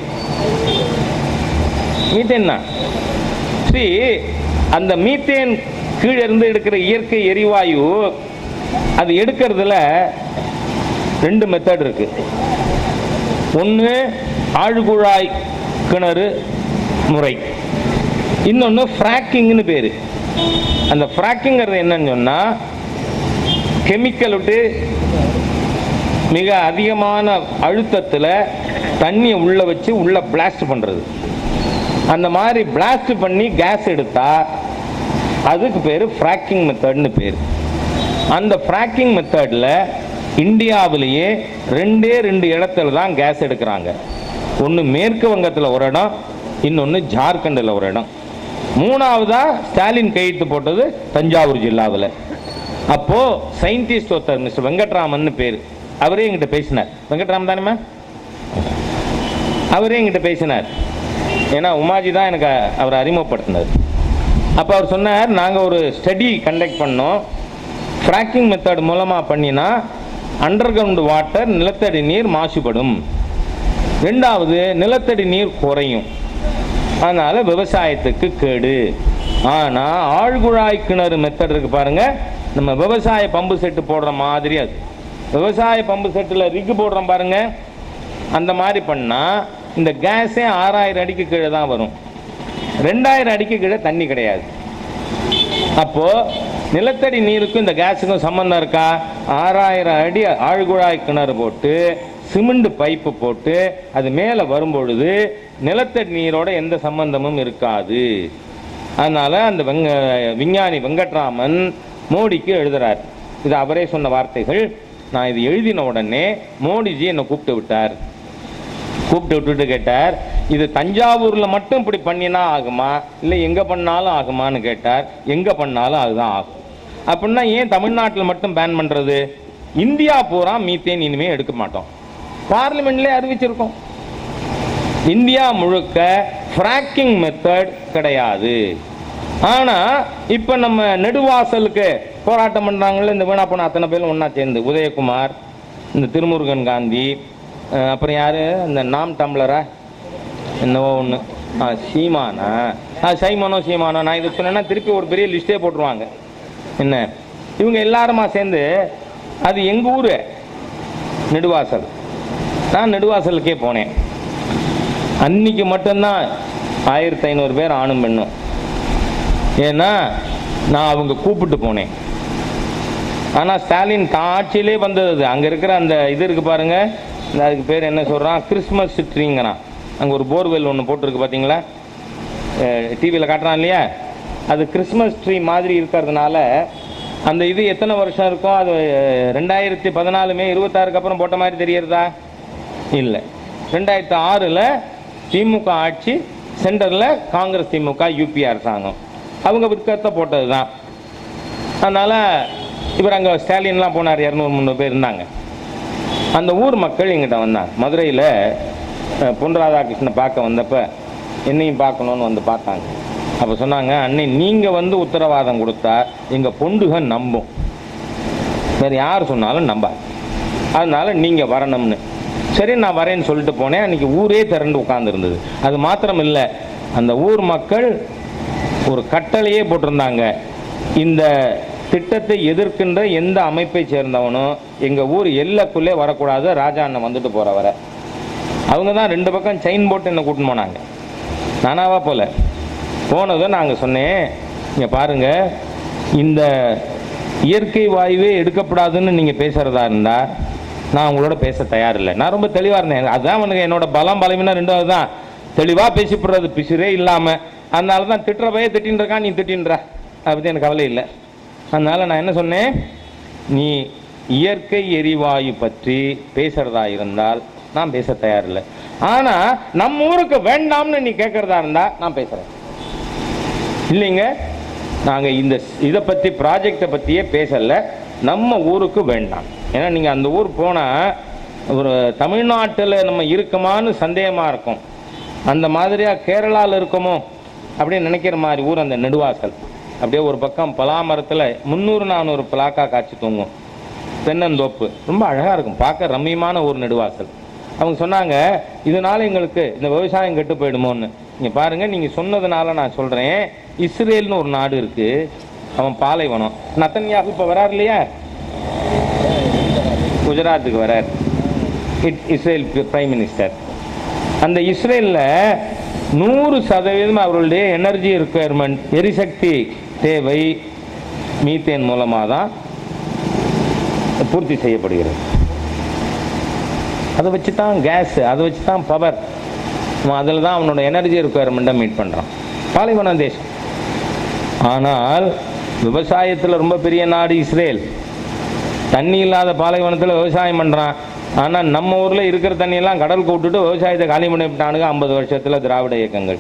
மீத்தேன் தான். சரி, அந்த மீத்தேன் கீழே இருந்து எடுக்கிற இயற்கை எரிவாயு, அது எடுக்கிறதுல ரெண்டு மெத்தட் இருக்கு. ஒன்று ஆழ்குழாய் கிணறு முறை, இன்னொன்று ஃப்ராக்கிங்னு பேரு. அந்த ஃப்ராக்கிங்கிறது என்னன்னு சொன்னா, கெமிக்கல் விட்டு மிக அதிகமான அழுத்தத்தில் தண்ணியை உள்ள வச்சு உள்ள பிளாஸ்ட் பண்றது. அந்த மாதிரி பிளாஸ்ட் பண்ணி கேஸ் எடுத்தா அதுக்கு பேரு ஃப்ராக்கிங் மெத்தட்னு பேரு. அந்த ஃப்ராக்கிங் மெத்தட்ல இந்தியாவிலேயே ரெண்டு இடத்துல தான் கேஸ் எடுக்கிறாங்க. ஒன்று மேற்கு வங்கத்தில் ஒரு இடம், இன்னொன்று ஜார்க்கண்டில் ஒரு இடம். மூணாவதா ஸ்டாலின் கையெழுத்து போட்டது தஞ்சாவூர் ஜில்லாவில். அப்போ சயின்டிஸ்ட் ஒருத்தர் மிஸ்டர் வெங்கட்ராமன் பேர், அவரே எங்கிட்ட பேசினார். வெங்கட்ராமன் தானே? அவரே எங்கிட்ட பேசினார். ஏன்னா உமாஜி தான் எனக்கு அவரை அறிமுகப்படுத்தினார். அப்போ அவர் சொன்னார், நாங்கள் ஒரு ஸ்டடி கண்டக்ட் பண்ணோம், ஃப்ராக்கிங் மெத்தட் மூலமாக பண்ணினா அண்டர் கிரவுண்ட் வாட்டர், நிலத்தடி நீர் மாசுபடும், ரெண்டாவது நிலத்தடி நீர் குறையும், அதனால விவசாயத்துக்கு கேடு. ஆனால் ஆழ்குழாய் கிணறு மெத்தட் இருக்கு பாருங்க, நம்ம விவசாய பம்பு செட்டு போடுற மாதிரி, அது விவசாய பம்பு செட்டில் ரிக்கு போடுறோம் பாருங்க, அந்த மாதிரி பண்ணால் இந்த கேஸே 6000 அடிக்கு கீழே தான் வரும், 2000 அடிக்கு கீழே தண்ணி கிடையாது. அப்போ நிலத்தடி நீருக்கும் இந்த கேஸுக்கும் சம்பந்தம் இருக்கா? 6000 அடி ஆழ்குழாய் கிணறு போட்டு சிமெண்ட் பைப்பு போட்டு அது மேலே வரும்பொழுது நிலத்தடி நீரோட எந்த சம்பந்தமும் இருக்காது. அதனால அந்த விஞ்ஞானி வெங்கட்ராமன் மோடிக்கு எழுதுறார். இது அவரே சொன்ன வார்த்தைகள். நான் இது எழுதின உடனே மோடிஜி என்னை கூப்பிட்டு விட்டார். கூப்பிட்டு விட்டுட்டு கேட்டார், இது தஞ்சாவூர்ல மட்டும் இப்படி பண்ணினா ஆகுமா, இல்லை எங்க பண்ணாலும் ஆகுமான்னு கேட்டார். எங்க பண்ணாலும் அதுதான் ஆகும். அப்படின்னா ஏன் தமிழ்நாட்டில் மட்டும் பேன் பண்றது? இந்தியா பூரா மீத்தேன் இனிமே எடுக்க மாட்டோம், பார்லிமெண்ட்லேயே அறிவிச்சிருக்கோம். இந்தியா முழுக்க ஃப்ராக்கிங் மெத்தட் கிடையாது. ஆனா இப்ப நம்ம நெடுவாசலுக்கு போராட்டம் பண்றாங்கல்ல, இந்த வீணா போன அத்தனை பேரும் ஒன்னா சேர்ந்து, உதயகுமார், இந்த திருமுருகன் காந்தி, அப்புறம் யாரு இந்த நாம் டம்ளரா என்னவோ ஒன்று, சீமானா, சைமானோ, நான் இதை சொன்னேன்னா திருப்பி ஒரு பெரிய லிஸ்டே போட்டுருவாங்க. என்ன இவங்க எல்லாருமா சேர்ந்து, அது எங்க ஊரு நெடுவாசல். நான் நெடுவாசலுக்கே போனேன். அன்னைக்கு மட்டும்தான் 1500 பேர் ஆணும் பெண்ணும். ஏன்னா நான் அவங்க கூப்பிட்டு போனேன். ஆனால் ஸ்டாலின் தான் ஆட்சியிலே வந்தது. அங்கே இருக்கிற அந்த இது இருக்கு பாருங்க, அதுக்கு பேர் என்ன சொல்கிறான், கிறிஸ்மஸ் ட்ரீங்கிறான். அங்கே ஒரு போர்வெல் ஒன்று போட்டிருக்கு பார்த்தீங்களா, டிவியில் காட்டுறான் இல்லையா, அது கிறிஸ்மஸ் ட்ரீ மாதிரி இருக்கிறதுனால அந்த இது எத்தனை வருஷம் இருக்கும், அது 2014 மே 26க்கு அப்புறம் போட்ட மாதிரி தெரியறதா? இல்லை, 2006 திமுக ஆட்சி, சென்டரில் காங்கிரஸ் திமுக யூபி அரசாங்கம், அவங்க விற்கத்தை போட்டது தான். அதனால் இவர் அங்கே ஸ்டாலின்லாம் போனார், 200-300 பேர் இருந்தாங்க. அந்த ஊர் மக்கள் எங்கிட்ட வந்தாங்க. மதுரையில் பொன் ராதாகிருஷ்ணனை பார்க்க வந்தப்போ என்னையும் பார்க்கணுன்னு வந்து பார்த்தாங்க. அப்போ சொன்னாங்க, அன்னை நீங்கள் வந்து உத்தரவாதம் கொடுத்தா எங்கள் பொண்டுக நம்பும், வேறு யார் சொன்னாலும் நம்பாது. அதனால நீங்கள் வரணும்னு. சரி நான் வரேன்னு சொல்லிட்டு போனேன். அன்றைக்கி ஊரே திரண்டு உட்கார்ந்துருந்தது. அது மாத்திரம் இல்லை, அந்த ஊர் மக்கள் ஒரு கட்டளையே போட்டிருந்தாங்க, இந்த திட்டத்தை எதிர்க்கின்ற எந்த அமைப்பை சேர்ந்தவனும் எங்கள் ஊர் எல்லைக்குள்ளே வரக்கூடாது, ராஜா அண்ணன் வந்துட்டு போகிறவர. அவங்க தான் 2 பக்கம் செயின் போட்டு என்னை கூட்டின்னு போனாங்க. நானாவா போனதும் நாங்கள் சொன்னேன், இங்கே பாருங்கள், இந்த இயற்கை வாயுவே எடுக்கப்படாதுன்னு நீங்கள் பேசுகிறதா இருந்தால் நான் உங்களோட பேச தயாரில்லை. நான் ரொம்ப தெளிவாக இருந்தேன். அதுதான் அவனுக்கு என்னோட பலவீனம் 2வது தான். தெளிவாக பேசிப்படுறது, பிசுரே இல்லாமல். அதனால தான் திட்டுற பைய திட்டின்னு இருக்கான், நீ திட்டின்ற, அதை பற்றி எனக்கு கவலை இல்லை. அதனால் நான் என்ன சொன்னேன், நீ இயற்கை எரிவாயு பற்றி பேசுகிறதா இருந்தால் நான் பேச தயாரில்லை. ஆனால் நம்ம ஊருக்கு வேண்டாம்னு நீ கேட்குறதா இருந்தால் நான் பேசுகிறேன். இல்லைங்க, நாங்கள் இதை பற்றி ப்ராஜெக்டை பற்றியே பேசலை, நம்ம ஊருக்கு வேண்டாம். ஏன்னா நீங்கள் அந்த ஊர் போனால் ஒரு தமிழ்நாட்டில் நம்ம இருக்குமான்னு சந்தேகமாக இருக்கும். அந்த மாதிரியாக கேரளாவில் இருக்குமோ அப்படின்னு நினைக்கிற மாதிரி ஊர் அந்த நெடுவாசல். அப்படியே ஒரு பக்கம் பலாமரத்தில் 300-400 பலாக்கா காய்ச்சி தூங்கும், தென்னந்தோப்பு, ரொம்ப அழகாக இருக்கும், பார்க்க ரம்மியமான ஒரு நெடுவாசல். அவங்க சொன்னாங்க, இதனால எங்களுக்கு இந்த விவசாயம் கெட்டு போயிடுமோன்னு. நீங்கள் பாருங்கள், நீங்கள் சொன்னதுனால நான் சொல்கிறேன், இஸ்ரேல்னு ஒரு நாடு இருக்குது, அவன் பாலைவனம். நத்தன்யாகு இப்போ வரார் இல்லையா, குஜராத்துக்கு வரார், இஸ்ரேல் பிரைம் மினிஸ்டர். அந்த இஸ்ரேலில் 100% அவர்களுடைய எனர்ஜி ரிக்குயர்மெண்ட், எரிசக்தி தேவை மீத்தேன் மூலமாக தான் பூர்த்தி செய்யப்படுகிறது. அதை வச்சு தான் கேஸ், அதை வச்சு தான் பவர், அதில் தான் அவனோட எனர்ஜி ரிக்குயர்மெண்ட்டை மீட் பண்ணுறான். பாலைவன தேசம். ஆனால் விவசாயத்தில் ரொம்ப பெரிய நாடு இஸ்ரேல். தண்ணி இல்லாத பாலைவனத்தில் விவசாயம் பண்ணுறான். ஆனால் நம்ம ஊரில் இருக்கிற தண்ணியெல்லாம் கடலுக்கு விட்டுட்டு விவசாயத்தை காலி பண்ணிவிட்டானுங்க 50 வருஷத்தில் திராவிட இயக்கங்கள்.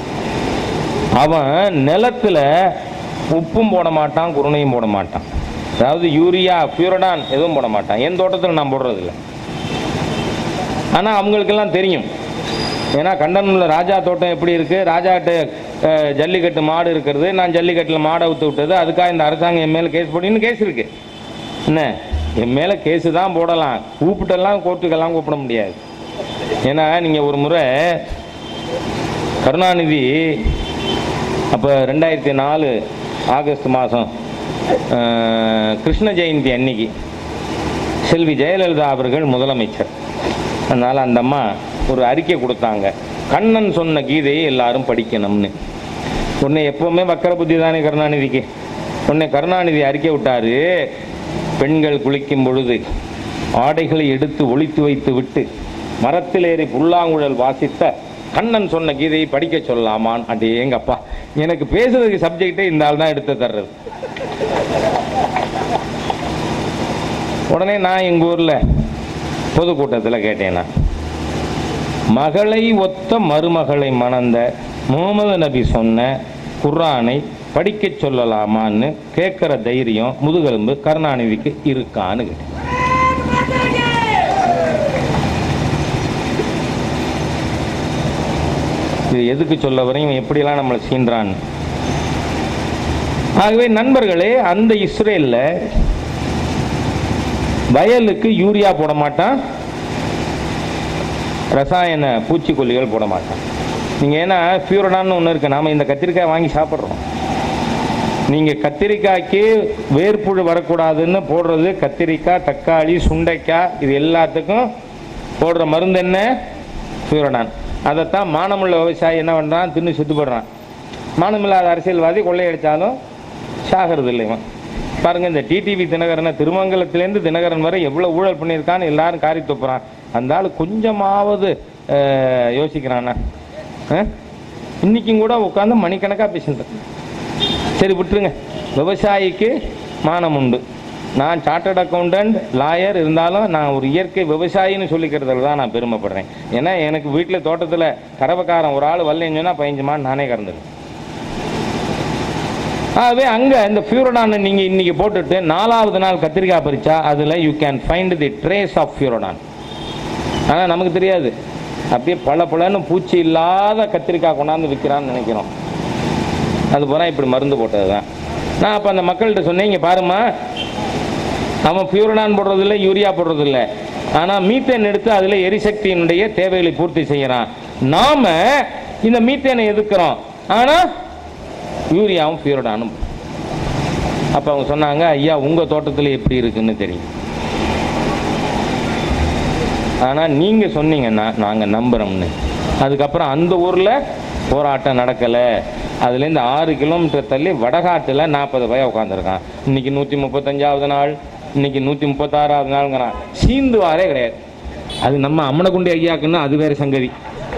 அவன் நிலத்தில் உப்பும் போட மாட்டான், குருணையும் போட மாட்டான், அதாவது யூரியா, பியூரடான் எதுவும் போட மாட்டான். என் தோட்டத்தில் நான் போடுறதில்லை. ஆனால் அவங்களுக்கெல்லாம் தெரியும். ஏன்னா கண்டனூரில் ராஜா தோட்டம் எப்படி இருக்குது, ராஜாட்ட ஜல்லிக்கட்டு மாடு இருக்கிறது, நான் ஜல்லிக்கட்டில் மாடை ஊற்று விட்டது, அதுக்காக இந்த அரசாங்கம் என் மேலே கேஸ் போட்டின்னு கேஸ் இருக்குது. என்ன, என் மேலே கேஸு தான் போடலாம், கூப்பிட்டெல்லாம் கோர்ட்டுக்கெல்லாம் கூப்பிட முடியாது. ஏன்னா நீங்கள் ஒரு முறை கருணாநிதி அப்போ 2004 ஆகஸ்ட் மாதம் கிருஷ்ண ஜெயந்தி அன்னைக்கு செல்வி ஜெயலலிதா அவர்கள் முதலமைச்சர். அதனால் அந்த அம்மா ஒரு அறிக்கை கொடுத்தாங்க, கண்ணன் சொன்ன கீதையை எல்லாரும் படிக்கணும்னு. உடனே எப்போவுமே வக்கர புத்தி தானே கருணாநிதிக்கு. உடனே கருணாநிதி அறிக்கை விட்டார், பெண்கள் குளிக்கும் பொழுது ஆடைகளை எடுத்து ஒளித்து வைத்து விட்டு மரத்தில் ஏறி புல்லாங்குழல் வாசித்த கண்ணன் சொன்ன கீதையை படிக்க சொல்லலாமான். அடே எங்கப்பா, எனக்கு பேசுறதுக்கு சப்ஜெக்டே இந்த ஆள் தான் எடுத்து தர்றது. உடனே நான் எங்கள் ஊரில் பொதுக்கூட்டத்தில் கேட்டேன்னா, மகளை ஒத்த மருமகளை மணந்த முகமது நபி சொன்ன குர்ஆனை படிக்க சொல்லலாமான்னு கேட்குற தைரியம், முதுகெலும்பு கருணாநிதிக்கு இருக்கான்னு கேட்டேன். இது எதுக்கு சொல்ல வரையும், எப்படிலாம் நம்மளை சீன்றான்னு. ஆகவே நண்பர்களே, அந்த இஸ்ரேலில் வயலுக்கு யூரியா போட மாட்டான், ரசாயன பூச்சிக்கொல்லிகள் போட மாட்டான். நீங்கள் ஏன்னா பியூரடான்னு ஒன்று இருக்குது, நாம் இந்த கத்திரிக்காய் வாங்கி சாப்பிட்றோம். நீங்கள் கத்திரிக்காய்க்கு வேர்ப்புழு வரக்கூடாதுன்னு போடுறது கத்திரிக்காய், தக்காளி, சுண்டைக்காய், இது எல்லாத்துக்கும் போடுற மருந்து என்ன? பியூரடான். அதைத்தான் மானமுள்ள விவசாயி என்ன பண்ணுறான், தின்னு செத்துப்படுறான். மானமில்லாத அரசியல்வாதி கொள்ளையடித்தாலும் சாகிறது இல்லைவன். பாருங்கள், இந்த டிடிவி தினகரனை, திருமங்கலத்திலேருந்து தினகரன் வரை எவ்வளோ ஊழல் பண்ணியிருக்கான்னு எல்லாரும் காரி துப்புறான். அந்த ஆள் கொஞ்சமாவது யோசிக்கிறானா? இன்றைக்கும் கூட உட்காந்து மணிக்கணக்காக பேசிட்டு. சரி விட்டுருங்க, விவசாயிக்கு மானம் உண்டு. நான் சார்ட்டர்ட் அக்கௌண்டன்ட், லாயர் இருந்தாலும் நான் ஒரு இயற்கை விவசாயின்னு சொல்லிக்கிறதுல தான் நான் பெருமைப்படுறேன். ஏன்னா எனக்கு வீட்டில் தோட்டத்தில் கறவைக்காரன் ஒரு ஆள் வரலன்னு சொன்னால் 15 மாடு நானே கறந்துடுவேன். ஆகவே அங்கே இந்த பியூரடானை நீங்கள் இன்றைக்கி போட்டுட்டு 4வது நாள் கத்திரிக்காய் பறிச்சா அதில் you can find the trace of Furadan. ஆனால் நமக்கு தெரியாது. அப்படியே பல பூச்சி இல்லாத கத்திரிக்காய் கொண்டாந்து விற்கிறான்னு நினைக்கிறோம். அது போனால் இப்படி மருந்து போட்டது தான். நான் அப்போ அந்த மக்கள்கிட்ட சொன்னேன், இங்கே பாருமா, அவன் பியூரடான் போடுறதில்லை, யூரியா போடுறதில்லை. ஆனால் மீத்தேன் எடுத்து அதில் எரிசக்தியினுடைய தேவைகளை பூர்த்தி செய்கிறான். நாம இந்த மீத்தேனை எதிர்க்கிறோம், ஆனால் யூரியாவும் பியூரடானும். அப்போ அவங்க சொன்னாங்க, ஐயா உங்கள் தோட்டத்தில் எப்படி இருக்குன்னு தெரியும், ஆனால் நீங்கள் சொன்னீங்கன்னா நாங்கள் நம்புகிறோம்னு. அதுக்கப்புறம் அந்த ஊரில் போராட்டம் நடக்கலை. அதுலேருந்து 6 கிலோமீட்டர் தள்ளி வடகாட்டில் 40 பையன் உட்காந்துருக்கான். இன்னைக்கு 135வது நாள், இன்னைக்கு 136வது நாளுங்கிறான். சீந்து வாரே கிடையாது. அது நம்ம அம்மனக்குண்டி ஐயாக்குன்னா அது வேறு சங்கதி.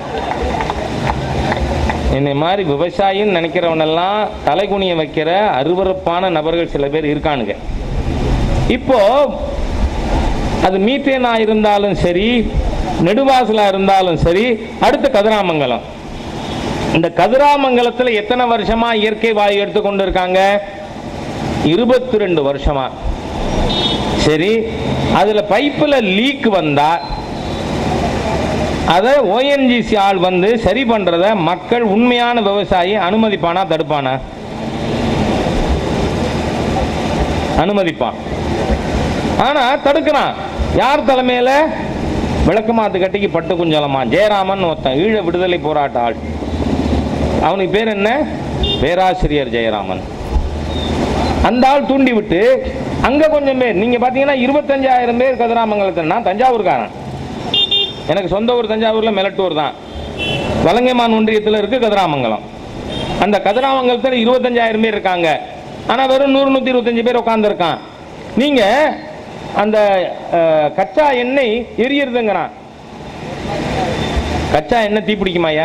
என்னை மாதிரி விவசாயின்னு நினைக்கிறவனெல்லாம் தலைகுனிய வைக்கிற அருவருப்பான நபர்கள் சில பேர் இருக்கானுங்க. இப்போ அது மீத்தேனா இருந்தாலும் சரி, நெடுவாசலா இருந்தாலும் சரி, அடுத்த கதிராமங்கலம். இந்த கதிராமங்கலத்தில் எத்தனை வருஷமா இயற்கை வாயு எடுத்துக்கொண்டு இருக்காங்க? 22 வருஷமா. சரி, அதுல பைப்புல லீக் வந்தா அதை ஓஎன்ஜிசி ஆள் வந்து சரி பண்றத மக்கள் உண்மையான விவசாயி அனுமதிப்பானா தடுப்பானா? அனுமதிப்பான். ஆனா தடுக்கிறான். யார் தலைமையில? விளக்குமாத்து கட்டிக்கு பட்டு குஞ்சலமா ஜெயராமன் ஒருத்தன், ஈழ விடுதலை போராட்ட ஆள். அவனுக்கு பேர் என்ன? பேராசிரியர் ஜெயராமன். அந்த ஆள் தூண்டி விட்டு அங்க கொஞ்சம் பேர், நீங்க பாத்தீங்கன்னா 25,000 பேர் கதிராமங்கலத்தில். நான் தஞ்சாவூர்காரன், எனக்கு சொந்த ஊர் தஞ்சாவூர்ல மெலட்டூர் தான். வலங்கைமான் ஒன்றியத்தில் இருக்கு கதிராமங்கலம். அந்த கதிராமங்கலத்தில் 25,000 பேர் இருக்காங்க. ஆனா வெறும் 100-125 பேர் உட்கார்ந்து இருக்கான். நீங்க அந்த கச்சா எண்ணெய் எரியறதுங்கிறான். கச்சா எண்ணெய் தீப்பிடிக்குமாயா?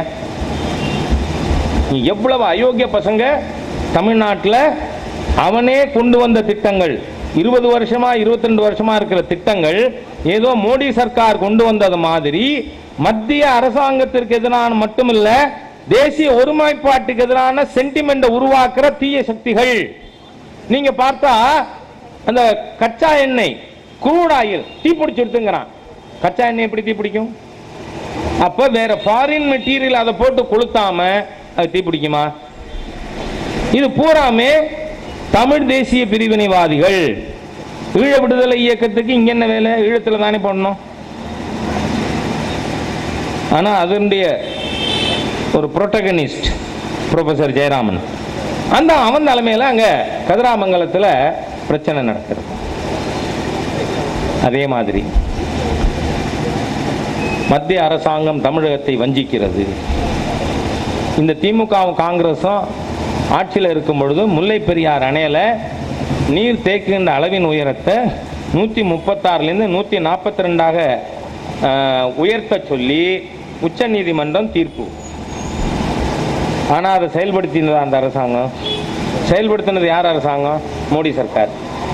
எவ்வளவு அயோக்கிய பசங்க தமிழ்நாட்டில். அவனே கொண்டு வந்த திட்டங்கள் 20 வருஷமா 22 வருஷமா இருக்கிற திட்டங்கள் ஏதோ மோடி சர்க்கார் கொண்டு வந்தது மாதிரி மத்திய அரசாங்கத்திற்கு எதிரான மட்டுமில்ல, தேசிய ஒருமைப்பாட்டுக்கு எதிரான சென்டிமெண்ட் உருவாக்குற தீய சக்திகள். நீங்க பார்த்தா அந்த கச்சா எண்ணெய் க்ரூட் ஆயில் தீப்பிடிச்சு எடுத்துங்கிறான். கச்சா எண்ணெய் எப்படி தீப்பிடிக்கும்? அப்ப வேற ஃபாரின் மெட்டீரியல் அதை போட்டு கொளுத்தாம அது தீப்பிடிக்குமா? இது பூராமே தமிழ் தேசிய பிரிவினைவாதிகள். ஈழ விடுதலை இயக்கத்துக்கு இங்க என்ன வேலை? ஈழத்துல தானே போடணும். ஆனா அதனுடைய ஒரு புரோட்டகனிஸ்ட் ப்ரொஃபசர் ஜெயராமன், அந்த அவன் தலைமையில அங்க கதிராமங்கலத்தில் பிரச்சனை நடக்கிறது. அதே மாதிரி மத்திய அரசாங்கம் தமிழகத்தை வஞ்சிக்கிறது. இந்த திமுகவும் காங்கிரஸும் ஆட்சியில் இருக்கும் பொழுது முல்லை பெரியார் அணையில நீர் தேக்குகின்ற அளவின் உயரத்தை 136லேருந்து 142ஆக உயர்த்த சொல்லி உச்ச நீதிமன்றம் தீர்ப்பு. ஆனால் அதை செயல்படுத்தினது அந்த அரசாங்கம். செயல்படுத்தினது யார் அரசாங்கம்? மோடி சர்க்கார்.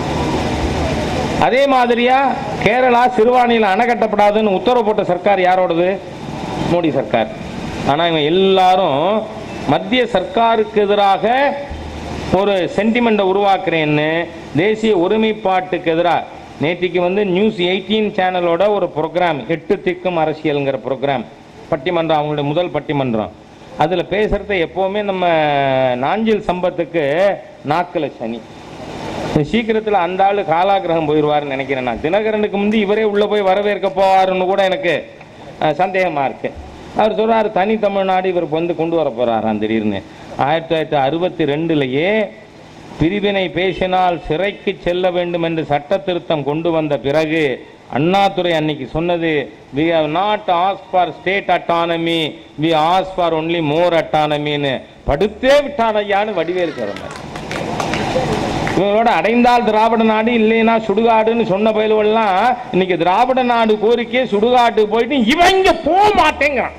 அதே மாதிரியா கேரளா சிறுவாணியில் அணை கட்டப்படாதுன்னு உத்தரவு போட்ட சர்க்கார் யாரோடது? மோடி சர்க்கார். ஆனால் இவங்க எல்லாரும் மத்திய சர்க்காருக்கு எதிராக ஒரு சென்டிமெண்ட்டை உருவாக்குறேன்னு தேசிய ஒருமைப்பாட்டுக்கு எதிராக நேற்றுக்கு வந்து நியூஸ் 18 சேனலோட ஒரு ப்ரோக்ராம் 8 திக்கும் அரசியல்ங்கிற ப்ரோக்ராம், பட்டிமன்றம், அவங்களுடைய முதல் பட்டிமன்றம். அதில் பேசுகிறத எப்போவுமே நம்ம நாஞ்சில் சம்பத்துக்கு நாக்கில் சனி. சீக்கிரத்தில் அந்த ஆள் காலாகிரகம் போயிடுவார்னு நினைக்கிறேன். நான் தினகரனுக்கு முந்தி இவரே உள்ளே போய் வரவேற்க போவாருன்னு கூட எனக்கு சந்தேகமாக இருக்கு. அவர் சொல்கிறார் தனி தமிழ்நாடு இவர் வந்து கொண்டு வர போகிறாராம் திடீர்னு. 1962லேயே பிரிவினை பேசினால் சிறைக்கு செல்ல வேண்டும் என்று சட்ட திருத்தம் கொண்டு வந்த பிறகு அண்ணாதுரை அன்னைக்கு சொன்னது, we have not asked for state autonomy, we ask for only more autonomy ன்னு படுத்தே விட்டானையான்னு வடிவேல் சொல்றார். இவங்களோட அடைந்தால் திராவிட நாடு இல்லைன்னா சுடுகாடுன்னு சொன்ன பயில்வெல்லாம் இன்னைக்கு திராவிட நாடு கோரிக்கை சுடுகாட்டுக்கு போயிட்டு இவங்க போக மாட்டேங்கிறான்.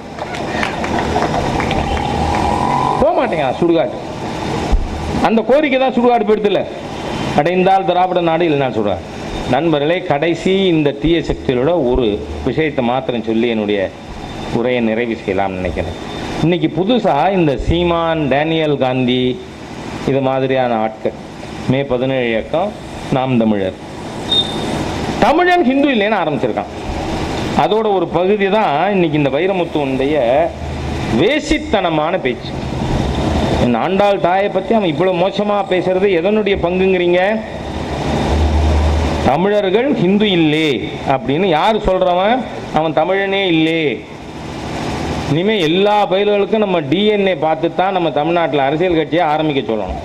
போக மாட்டேங்கிறான் சுடுகாட்டு. அந்த கோரிக்கை தான் சுடுகாடு போயிடுதுல. அடைந்தால் திராவிட நாடு இல்லைன்னா சுடுகாடு. நண்பர்களே, கடைசி இந்த தீய சக்திகளோட ஒரு விஷயத்தை மாத்திரம் சொல்லி என்னுடைய உரையை நிறைவு செய்யலாம்னு நினைக்கிறேன். இன்னைக்கு புதுசாக இந்த சீமான், டேனியல் காந்தி இது மாதிரியான ஆட்கள், மே 17 இயக்கம், நாம் தமிழர், தமிழன் ஹிந்து இல்லைன்னு ஆரம்பிச்சிருக்கான். அதோட ஒரு பகுதி தான் இன்னைக்கு இந்த வைரமுத்துவனுடைய வேசித்தனமான பேச்சு. என் ஆண்டாள் தாயை பற்றி அவன் இவ்வளோ மோசமாக பேசுறது எதனுடைய பங்குங்கிறீங்க? தமிழர்கள் ஹிந்து இல்லே அப்படின்னு யார் சொல்றவன்? அவன் தமிழனே இல்லே. இனிமே எல்லா பயிர்களுக்கும் நம்ம டிஎன்ஏ பார்த்து தான் நம்ம தமிழ்நாட்டில் அரசியல் கட்சியை ஆரம்பிக்க சொல்லணும்.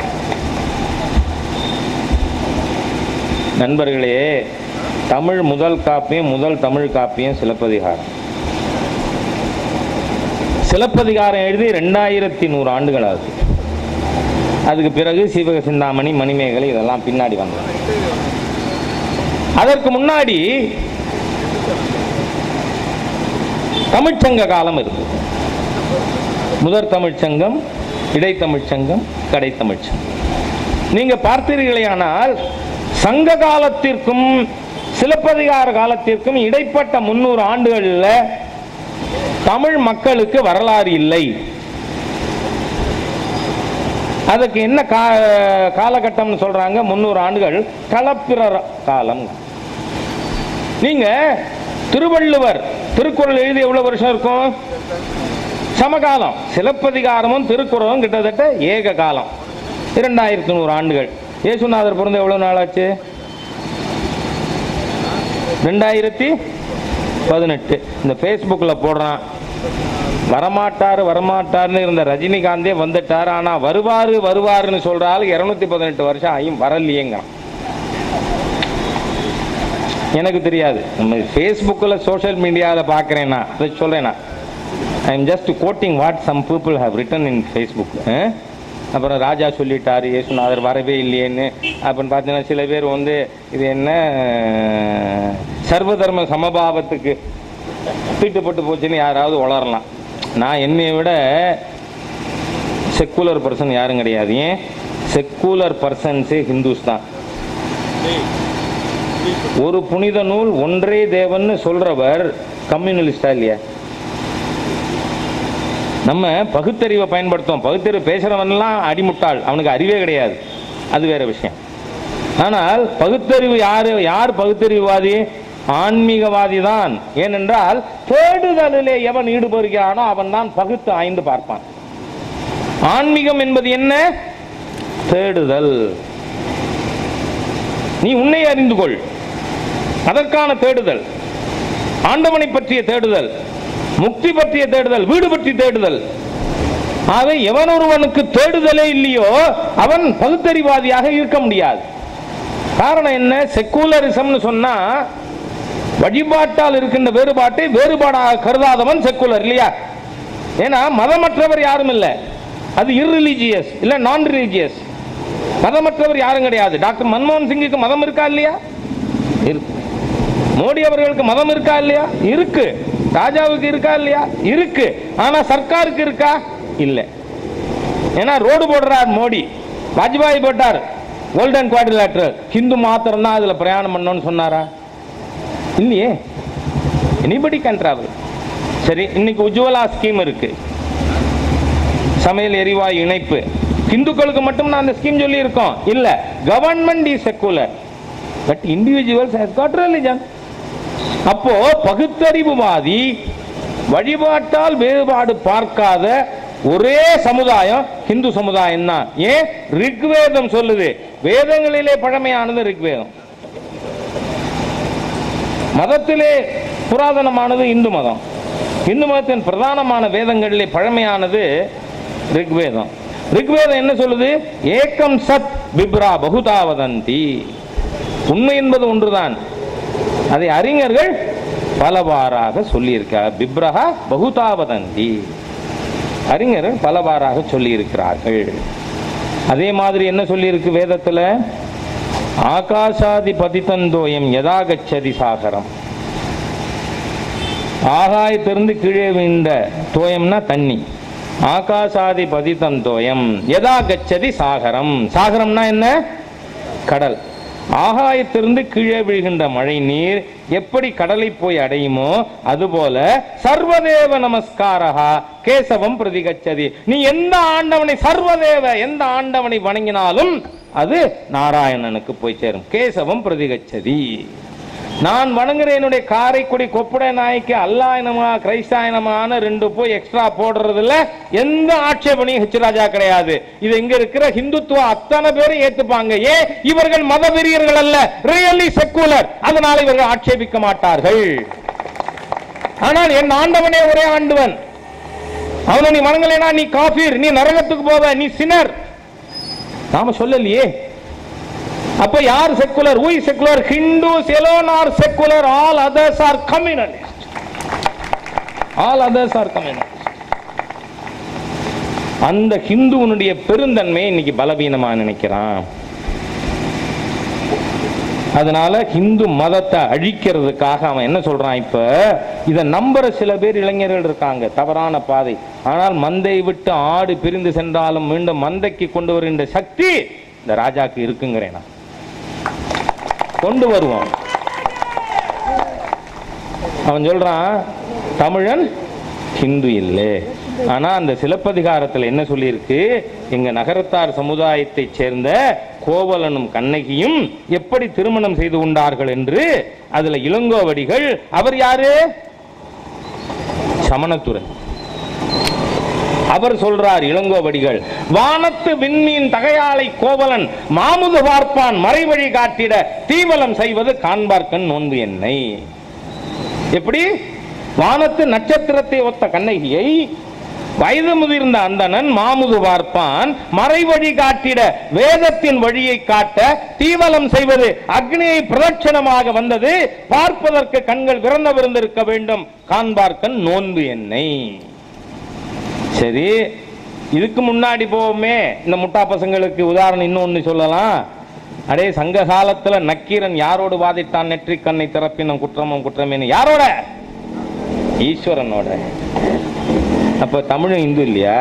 நண்பர்களே, தமிழ் முதல் காப்பியம், முதல் தமிழ் காப்பியம் சிலப்பதிகாரம். சிலப்பதிகாரம் எழுதி 2100 ஆண்டுகள் ஆகுது. அதுக்கு பிறகு சீவக சிந்தாமணி, மணிமேகலை இதெல்லாம் பின்னாடி வந்தது. அதற்கு முன்னாடி தமிழ்ச்சங்க காலம் இருக்கு. முதற் தமிழ்ச்சங்கம், இடைத்தமிழ்ச்சங்கம், கடைத்தமிழ்ச்சங்கம். நீங்க பார்த்தீர்களேயானால் சங்க காலத்திற்கும் சிலப்பதிகார காலத்திற்கும் இடைப்பட்ட 300 ஆண்டுகளில் தமிழ் மக்களுக்கு வரலாறு இல்லை. அதுக்கு என்ன காலகட்டம் சொல்றாங்க? 300 ஆண்டுகள் கலப்பிர காலம். நீங்க திருவள்ளுவர் திருக்குறள் எழுதி எவ்வளவு வருஷம் இருக்கும்? சமகாலம். சிலப்பதிகாரமும் திருக்குறளும் கிட்டத்தட்ட ஏக காலம், 2100 ஆண்டுகள். இயேசுநாதர் பிறந்த எவ்வளவு நாள் ஆச்சு? 2018. இந்த ஃபேஸ்புக்கில் போடுறான், வரமாட்டாருன்னு இருந்த ரஜினிகாந்தே வந்துட்டார், ஆனா வருவாருன்னு சொல்றாரு. 218 வருஷம் ஆயும் வரலையேங்க. எனக்கு தெரியாது, நம்ம ஃபேஸ்புக்கில் சோஷியல் மீடியாவில் பார்க்குறேன்னா அதை சொல்றேன்னா. I am just quoting what some people have written in Facebook. அப்புறம் ராஜா சொல்லிட்டாரு இயேசுநாதர் வரவே இல்லையேன்னு. அப்படின்னு பார்த்தீங்கன்னா சில பேர் வந்து இது என்ன சர்வதர்ம சமபாவத்துக்கு தீட்டுப்பட்டு போச்சுன்னு யாராவது உளரலாம். நான் என்னை விட செக்குலர் பர்சன் யாரும் கிடையாது. ஏன்? செக்குலர் பர்சன்ஸே ஹிந்துஸ் தான். ஒரு புனித நூல் ஒன்றே தேவன் சொல்றவர் கம்யூனலிஸ்டா இல்லையா? நம்ம பகுத்தறிவை பயன்படுத்தும். பகுத்தறிவு பேசுறவன்லாம் அடிமுட்டாள், அவனுக்கு அறிவே கிடையாது, அது வேற விஷயம். ஆனால் பகுத்தறிவு யார் பகுத்தறிவுவாதி? ஆன்மீகவாதி தான். ஏனென்றால் தேடுதலிலே எவன் ஈடுபடுகிறானோ அவன் தான் பகுத்து ஆய்ந்து பார்ப்பான். ஆன்மீகம் என்பது என்ன? தேடுதல். நீ உன்னை அறிந்து கொள், அதற்கான தேடுதல். ஆண்டவனை பற்றிய தேடுதல், முக்தி பற்றிய தேடுதல், வீடு பற்றி தேடுதல். ஆக எவன் ஒருவனுக்கு தேடுதலே இல்லையோ அவன் பகுத்தறிவாதியாக இருக்க முடியாது. காரணம் என்ன? செக்குலரிசம்னு சொன்னா வழிபாட்டால் இருக்கின்ற வேறுபாட்டை வேறுபாடாக கருதாதவன் செக்குலர் இல்லையா? ஏன்னா மதமற்றவர் யாரும் இல்லை. அது இர்ரிலிஜியஸ் இல்ல நான் ரிலிஜியஸ். மதமற்றவர் யாரும் கிடையாது. டாக்டர் மன்மோகன் சிங்குக்கு மதம் இருக்கா இல்லையா? இருக்கு. மோடி அவர்களுக்கு மதம் இருக்கா இல்லையா? இருக்கு. ராஜாவுக்கு இருக்கா இல்லையா? இருக்கு. ஆனா சர்க்காருக்கு இருக்கா? இல்லை. ஏன்னா ரோடு போடுறார் மோடி, வாஜ்பாய் போட்டார் கோல்டன் குவாட்ரிலேட்டரல். ஹிந்து மாத்திரம் தான் அதுல பிரயாணம் பண்ணணும்னு சொன்னாரா? இல்லையே. Anybody can travel. சரி, இன்னைக்கு உஜ்வலா ஸ்கீம் இருக்கு, சமையல் எரிவாயு இணைப்பு. இந்துக்களுக்கு மட்டும் நான் அந்த ஸ்கீம் சொல்லி இருக்கோம் இல்ல. Government is secular but individuals has got religion. அப்போ பகுத்தறிவுவாதி வழிபாட்டால் வேறுபாடு பார்க்காத ஒரே சமுதாயம் இந்து சமுதாயம் தான். ஏன்? ரிக்வேதம் சொல்லுது, வேதங்களிலே பழமையானது ரிக்வேதம். மதத்திலே புராதனமானது இந்து மதம். இந்து மதத்தின் பிரதானமான வேதங்களிலே பழமையானது ரிக்வேதம். ரிக்வேதம் என்ன சொல்லுது? ஏக்கம் சத் விப்ரா பகுதாவதந்தி. உண்மை என்பது ஒன்றுதான், அதை அறிஞர்கள் பலவாறாக சொல்லியிருக்கிறார். பிப்ரஹா பகுதாவதந்தி, அறிஞர்கள் பலவாறாக சொல்லியிருக்கிறார்கள். அதே மாதிரி என்ன சொல்லியிருக்கு வேதத்துல? ஆகாசாதி பதித்தந்தோயம் யதாகச்சதி சாகரம். ஆகாயத்திலிருந்து கீழே விழுந்த தோயம்னா தண்ணி. ஆகாசாதி பதித்தந்தோயம் யதாகச்சதி சாகரம். சாகரம்னா என்ன? கடல். ஆகாயத்திலிருந்து கீழே விழுகின்ற மழை நீர் எப்படி கடலை போய் அடையுமோ அதுபோல சர்வதேவ நமஸ்காரஹா கேசவம் பிரதிகச்சதி. நீ எந்த ஆண்டவனை சர்வதேவ எந்த ஆண்டவனை வணங்கினாலும் அது நாராயணனுக்கு போய் சேரும். கேசவம் பிரதிகச்சதி. நான் வணங்குற என்னுடைய காரைக்குடி கொப்புடை நாய்க்கு அல்லாயினமா கிரைஸ்தாயனமான 2 போய் எக்ஸ்ட்ரா போடுறதுல எந்த ஆட்சேபனையும் ஹெச் ராஜா கிடையாது. இது இங்க இருக்கிற ஹிந்துத்துவ அத்தனை பேரும் ஏத்துப்பாங்க. ஏன்? இவர்கள் மத வெறியர்கள் அல்ல, ரியலி செக்குலர். அதனால இவர்கள் ஆட்சேபிக்க மாட்டார்கள். ஆனால் என் ஆண்டவனே ஒரே ஆண்டவன். அவனை நீ வணங்கலைனா நீ காஃபிர், நீ நரகத்துக்கு போவ, நீ சினர். நாம சொல்லலையே. அப்ப யார் secular? who is secular? Hindus alone are secular, all others are communist. All others are communist. அந்த ஹிந்துவனுடைய பெருந்தன்மை இன்னைக்கு பலவீனமா நினைக்கிறான். அதனால ஹிந்து மதத்தை அழிக்கிறதுக்காக அவன் என்ன சொல்றான்? இப்ப இதை நம்புற சில பேர் இளைஞர்கள் இருக்காங்க, தவறான பாதை. ஆனால் மந்தை விட்டு ஆடு பிரிந்து சென்றாலும் மீண்டும் மந்தைக்கு கொண்டு வருகின்ற சக்தி இந்த ராஜாக்கு இருக்குங்கிறேன். கொண்டு வருவான். அவன் சொல்றான் தமிழன் ஹிந்து இல்லை. ஆனா அந்த சிலப்பதிகாரத்தில் என்ன சொல்லியிருக்கு? எங்க நகரத்தார் சமுதாயத்தை சேர்ந்த கோவலனும் கண்ணகியும் எப்படி திருமணம் செய்து கொண்டார்கள் என்று அதுல இளங்கோவடிகள், அவர் யாரு? சமணத்துறை. அவர் சொல்றார் இளங்கோவடிகள், வானத்து விண்மீன் தகையாளை கோவலன் மாமுது பார்ப்பான் மறைவழி காட்டிட தீவலம் செய்வது காண்பார்க்கண் நோன்பு என்னை. எப்படி? வானத்து நட்சத்திரத்தை ஒத்த கண்ணகியை வயது முதிர்ந்த அந்தணன் மாமுது பார்ப்பான் மறைவழி காட்டிட வேதத்தின் வழியை காட்ட தீவலம் செய்வது அக்னியை பிரதட்சணமாக வந்தது பார்ப்பதற்கு கண்கள் விருந்திருக்க வேண்டும் காண்பார்க்கண் நோன்பு என்னை. சரி, இதுக்கு முன்னாடி போவோமே. இந்த முட்டா பசங்களுக்கு உதாரணம் இன்னொன்னு சொல்லலாம். அடே சங்க காலத்துல நக்கீரன் யாரோடு வாதிட்டான்? நெற்றி கண்ணை திறப்பினும் குற்றமும் குற்றமேனு. யாரோட? ஈஸ்வரனோட. அப்ப தமிழ் இந்து இல்லையா?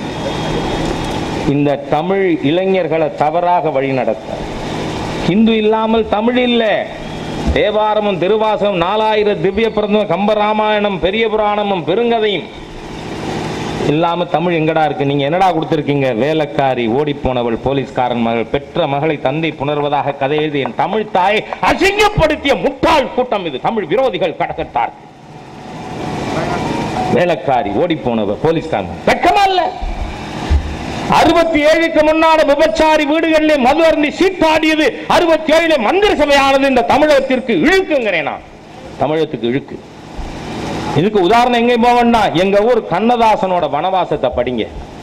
இந்த தமிழ் இளைஞர்களை தவறாக வழி நடத்த. இந்து இல்லாமல் தமிழ் இல்லை. தேவாரமும் திருவாசகம் 4000 திவ்ய பிரபந்தம் கம்பராமாயணம் பெரிய புராணமும் பெருங்கதையும் இல்லாம தமிழ் எங்கடா இருக்கு? நீங்க என்னடா கொடுத்திருக்கீங்க? வேலைக்காரி, ஓடி போனவள், போலீஸ்காரன் மகள், பெற்ற மகளை தந்தை புணர்வதாக கதை எழுதி என் தமிழ் தாயை அசிங்கப்படுத்திய முட்டாள் கூட்டம் இது. தமிழ் விரோதிகள் கடகத்தார். வேலைக்காரி, ஓடி போனவர், போலீஸ்காரன். வெட்கமா இல்ல? 67க்கு முன்னால விபச்சாரி வீடுகளிலே மது அருந்தி சீட்டாடியது 67 மந்திர சபையானது இந்த தமிழகத்திற்கு இழுக்குங்கிறேன் நான். தமிழகத்துக்கு இழுக்கு. இதுக்கு உதாரணம் எங்க போவன்னா, எங்க ஊர் கண்ணதாசனோட வனவாசத்தை படிங்க.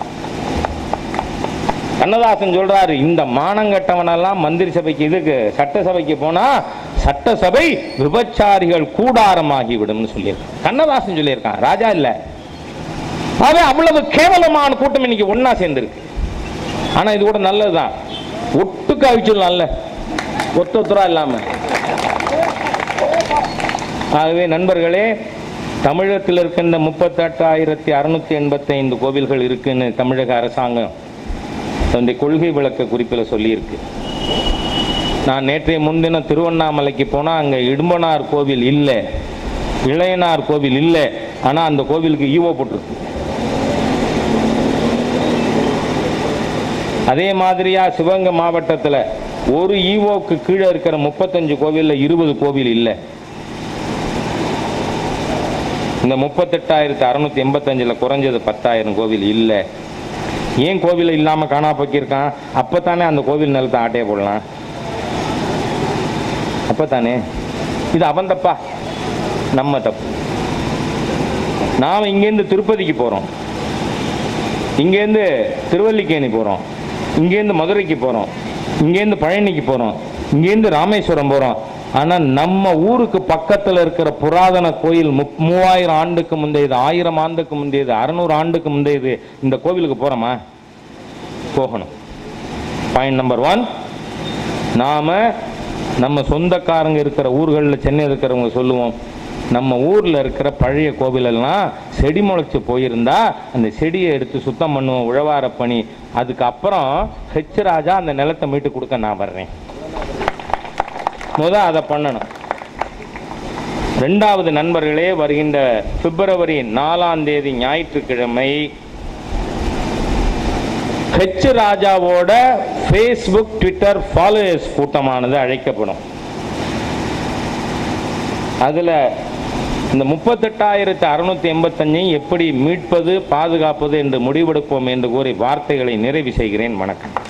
கண்ணதாசன் சொல்றாரு, இந்த மானங்கட்டவனெல்லாம் மந்திரி சபைக்கு, இதுக்கு சட்டசபைக்கு போனா சட்டசபை விபச்சாரிகள் கூடாரமாகிவிடும் சொல்லியிருக்கான். கண்ணதாசன் சொல்லியிருக்கான், ராஜா இல்ல. அவ்வளவு கேவலமான கூட்டம் இன்னைக்கு ஒன்னா சேர்ந்திருக்கு. ஆனா இது கூட நல்லதுதான். ஒட்டுக்கு அழிச்சிடலாம்ல, ஒத்தொத்தரா இல்லாம. ஆகவே நண்பர்களே, தமிழகத்தில் இருக்கின்ற 38,685 கோவில்கள் இருக்குன்னு தமிழக அரசாங்கம் தன்னுடைய கொள்கை விளக்க குறிப்பில் சொல்லியிருக்கு. நான் நேற்றைய முன்தினம் திருவண்ணாமலைக்கு போனால் அங்கே இடும்பனார் கோவில் இல்லை, இளையனார் கோவில் இல்லை. ஆனால் அந்த கோவிலுக்கு ஈவோ போட்டிருக்கு. அதே மாதிரியா சிவகங்கை மாவட்டத்தில் ஒரு ஈவோக்கு கீழே இருக்கிற 35 கோவிலில் 20 கோவில் இல்லை. இந்த 38,685 குறைஞ்சது 10,000 கோவில் இல்லை. ஏன் கோவில் இல்லாம காணா போக்கியிருக்கான்? அப்பத்தானே அந்த கோவில் நிலத்தை ஆட்டையை போடலாம். அப்பத்தானே. இது அவன் தப்பா? நம்ம தப்பு. நாம் இங்கேருந்து திருப்பதிக்கு போறோம், இங்கேருந்து திருவல்லிக்கேணி போறோம், இங்கேருந்து மதுரைக்கு போறோம், இங்கேருந்து பழனிக்கு போறோம், இங்கேருந்து ராமேஸ்வரம் போறோம். ஆனா நம்ம ஊருக்கு பக்கத்தில் இருக்கிற புராதன கோயில் 3000 ஆண்டுக்கு முந்தையது, 1000 ஆண்டுக்கு முந்தையது, 600 ஆண்டுக்கு முந்தையது, இந்த கோவிலுக்கு போறோமா? போகணும். பாயிண்ட் நம்பர் 1, நாம நம்ம சொந்தக்காரங்க இருக்கிற ஊர்களில், சென்னை இருக்கிறவங்க சொல்லுவோம், நம்ம ஊர்ல இருக்கிற பழைய கோவில் எல்லாம் செடி முளைச்சு போயிருந்தா அந்த செடியை எடுத்து சுத்தம் பண்ணுவோம், உழவார பணி. அதுக்கப்புறம் ஹெச் ராஜா அந்த நிலத்தை மீட்டு கொடுக்க நான் வர்றேன். முத அதை பண்ணணும். 2வது நண்பர்களே, வருகின்ற பிப்ரவரி 4ஆம் தேதி ஞாயிற்றுக்கிழமை ஹெச் ராஜாவோட ஃபேஸ்புக் ட்விட்டர் ஃபாலோயர்ஸ் கூட்டமானது அழைக்கப்படும். அதில் இந்த 38,685 எப்படி மீட்பது பாதுகாப்பது என்று முடிவெடுப்போம் என்று கூறி வார்த்தைகளை நிறைவு செய்கிறேன். வணக்கம்.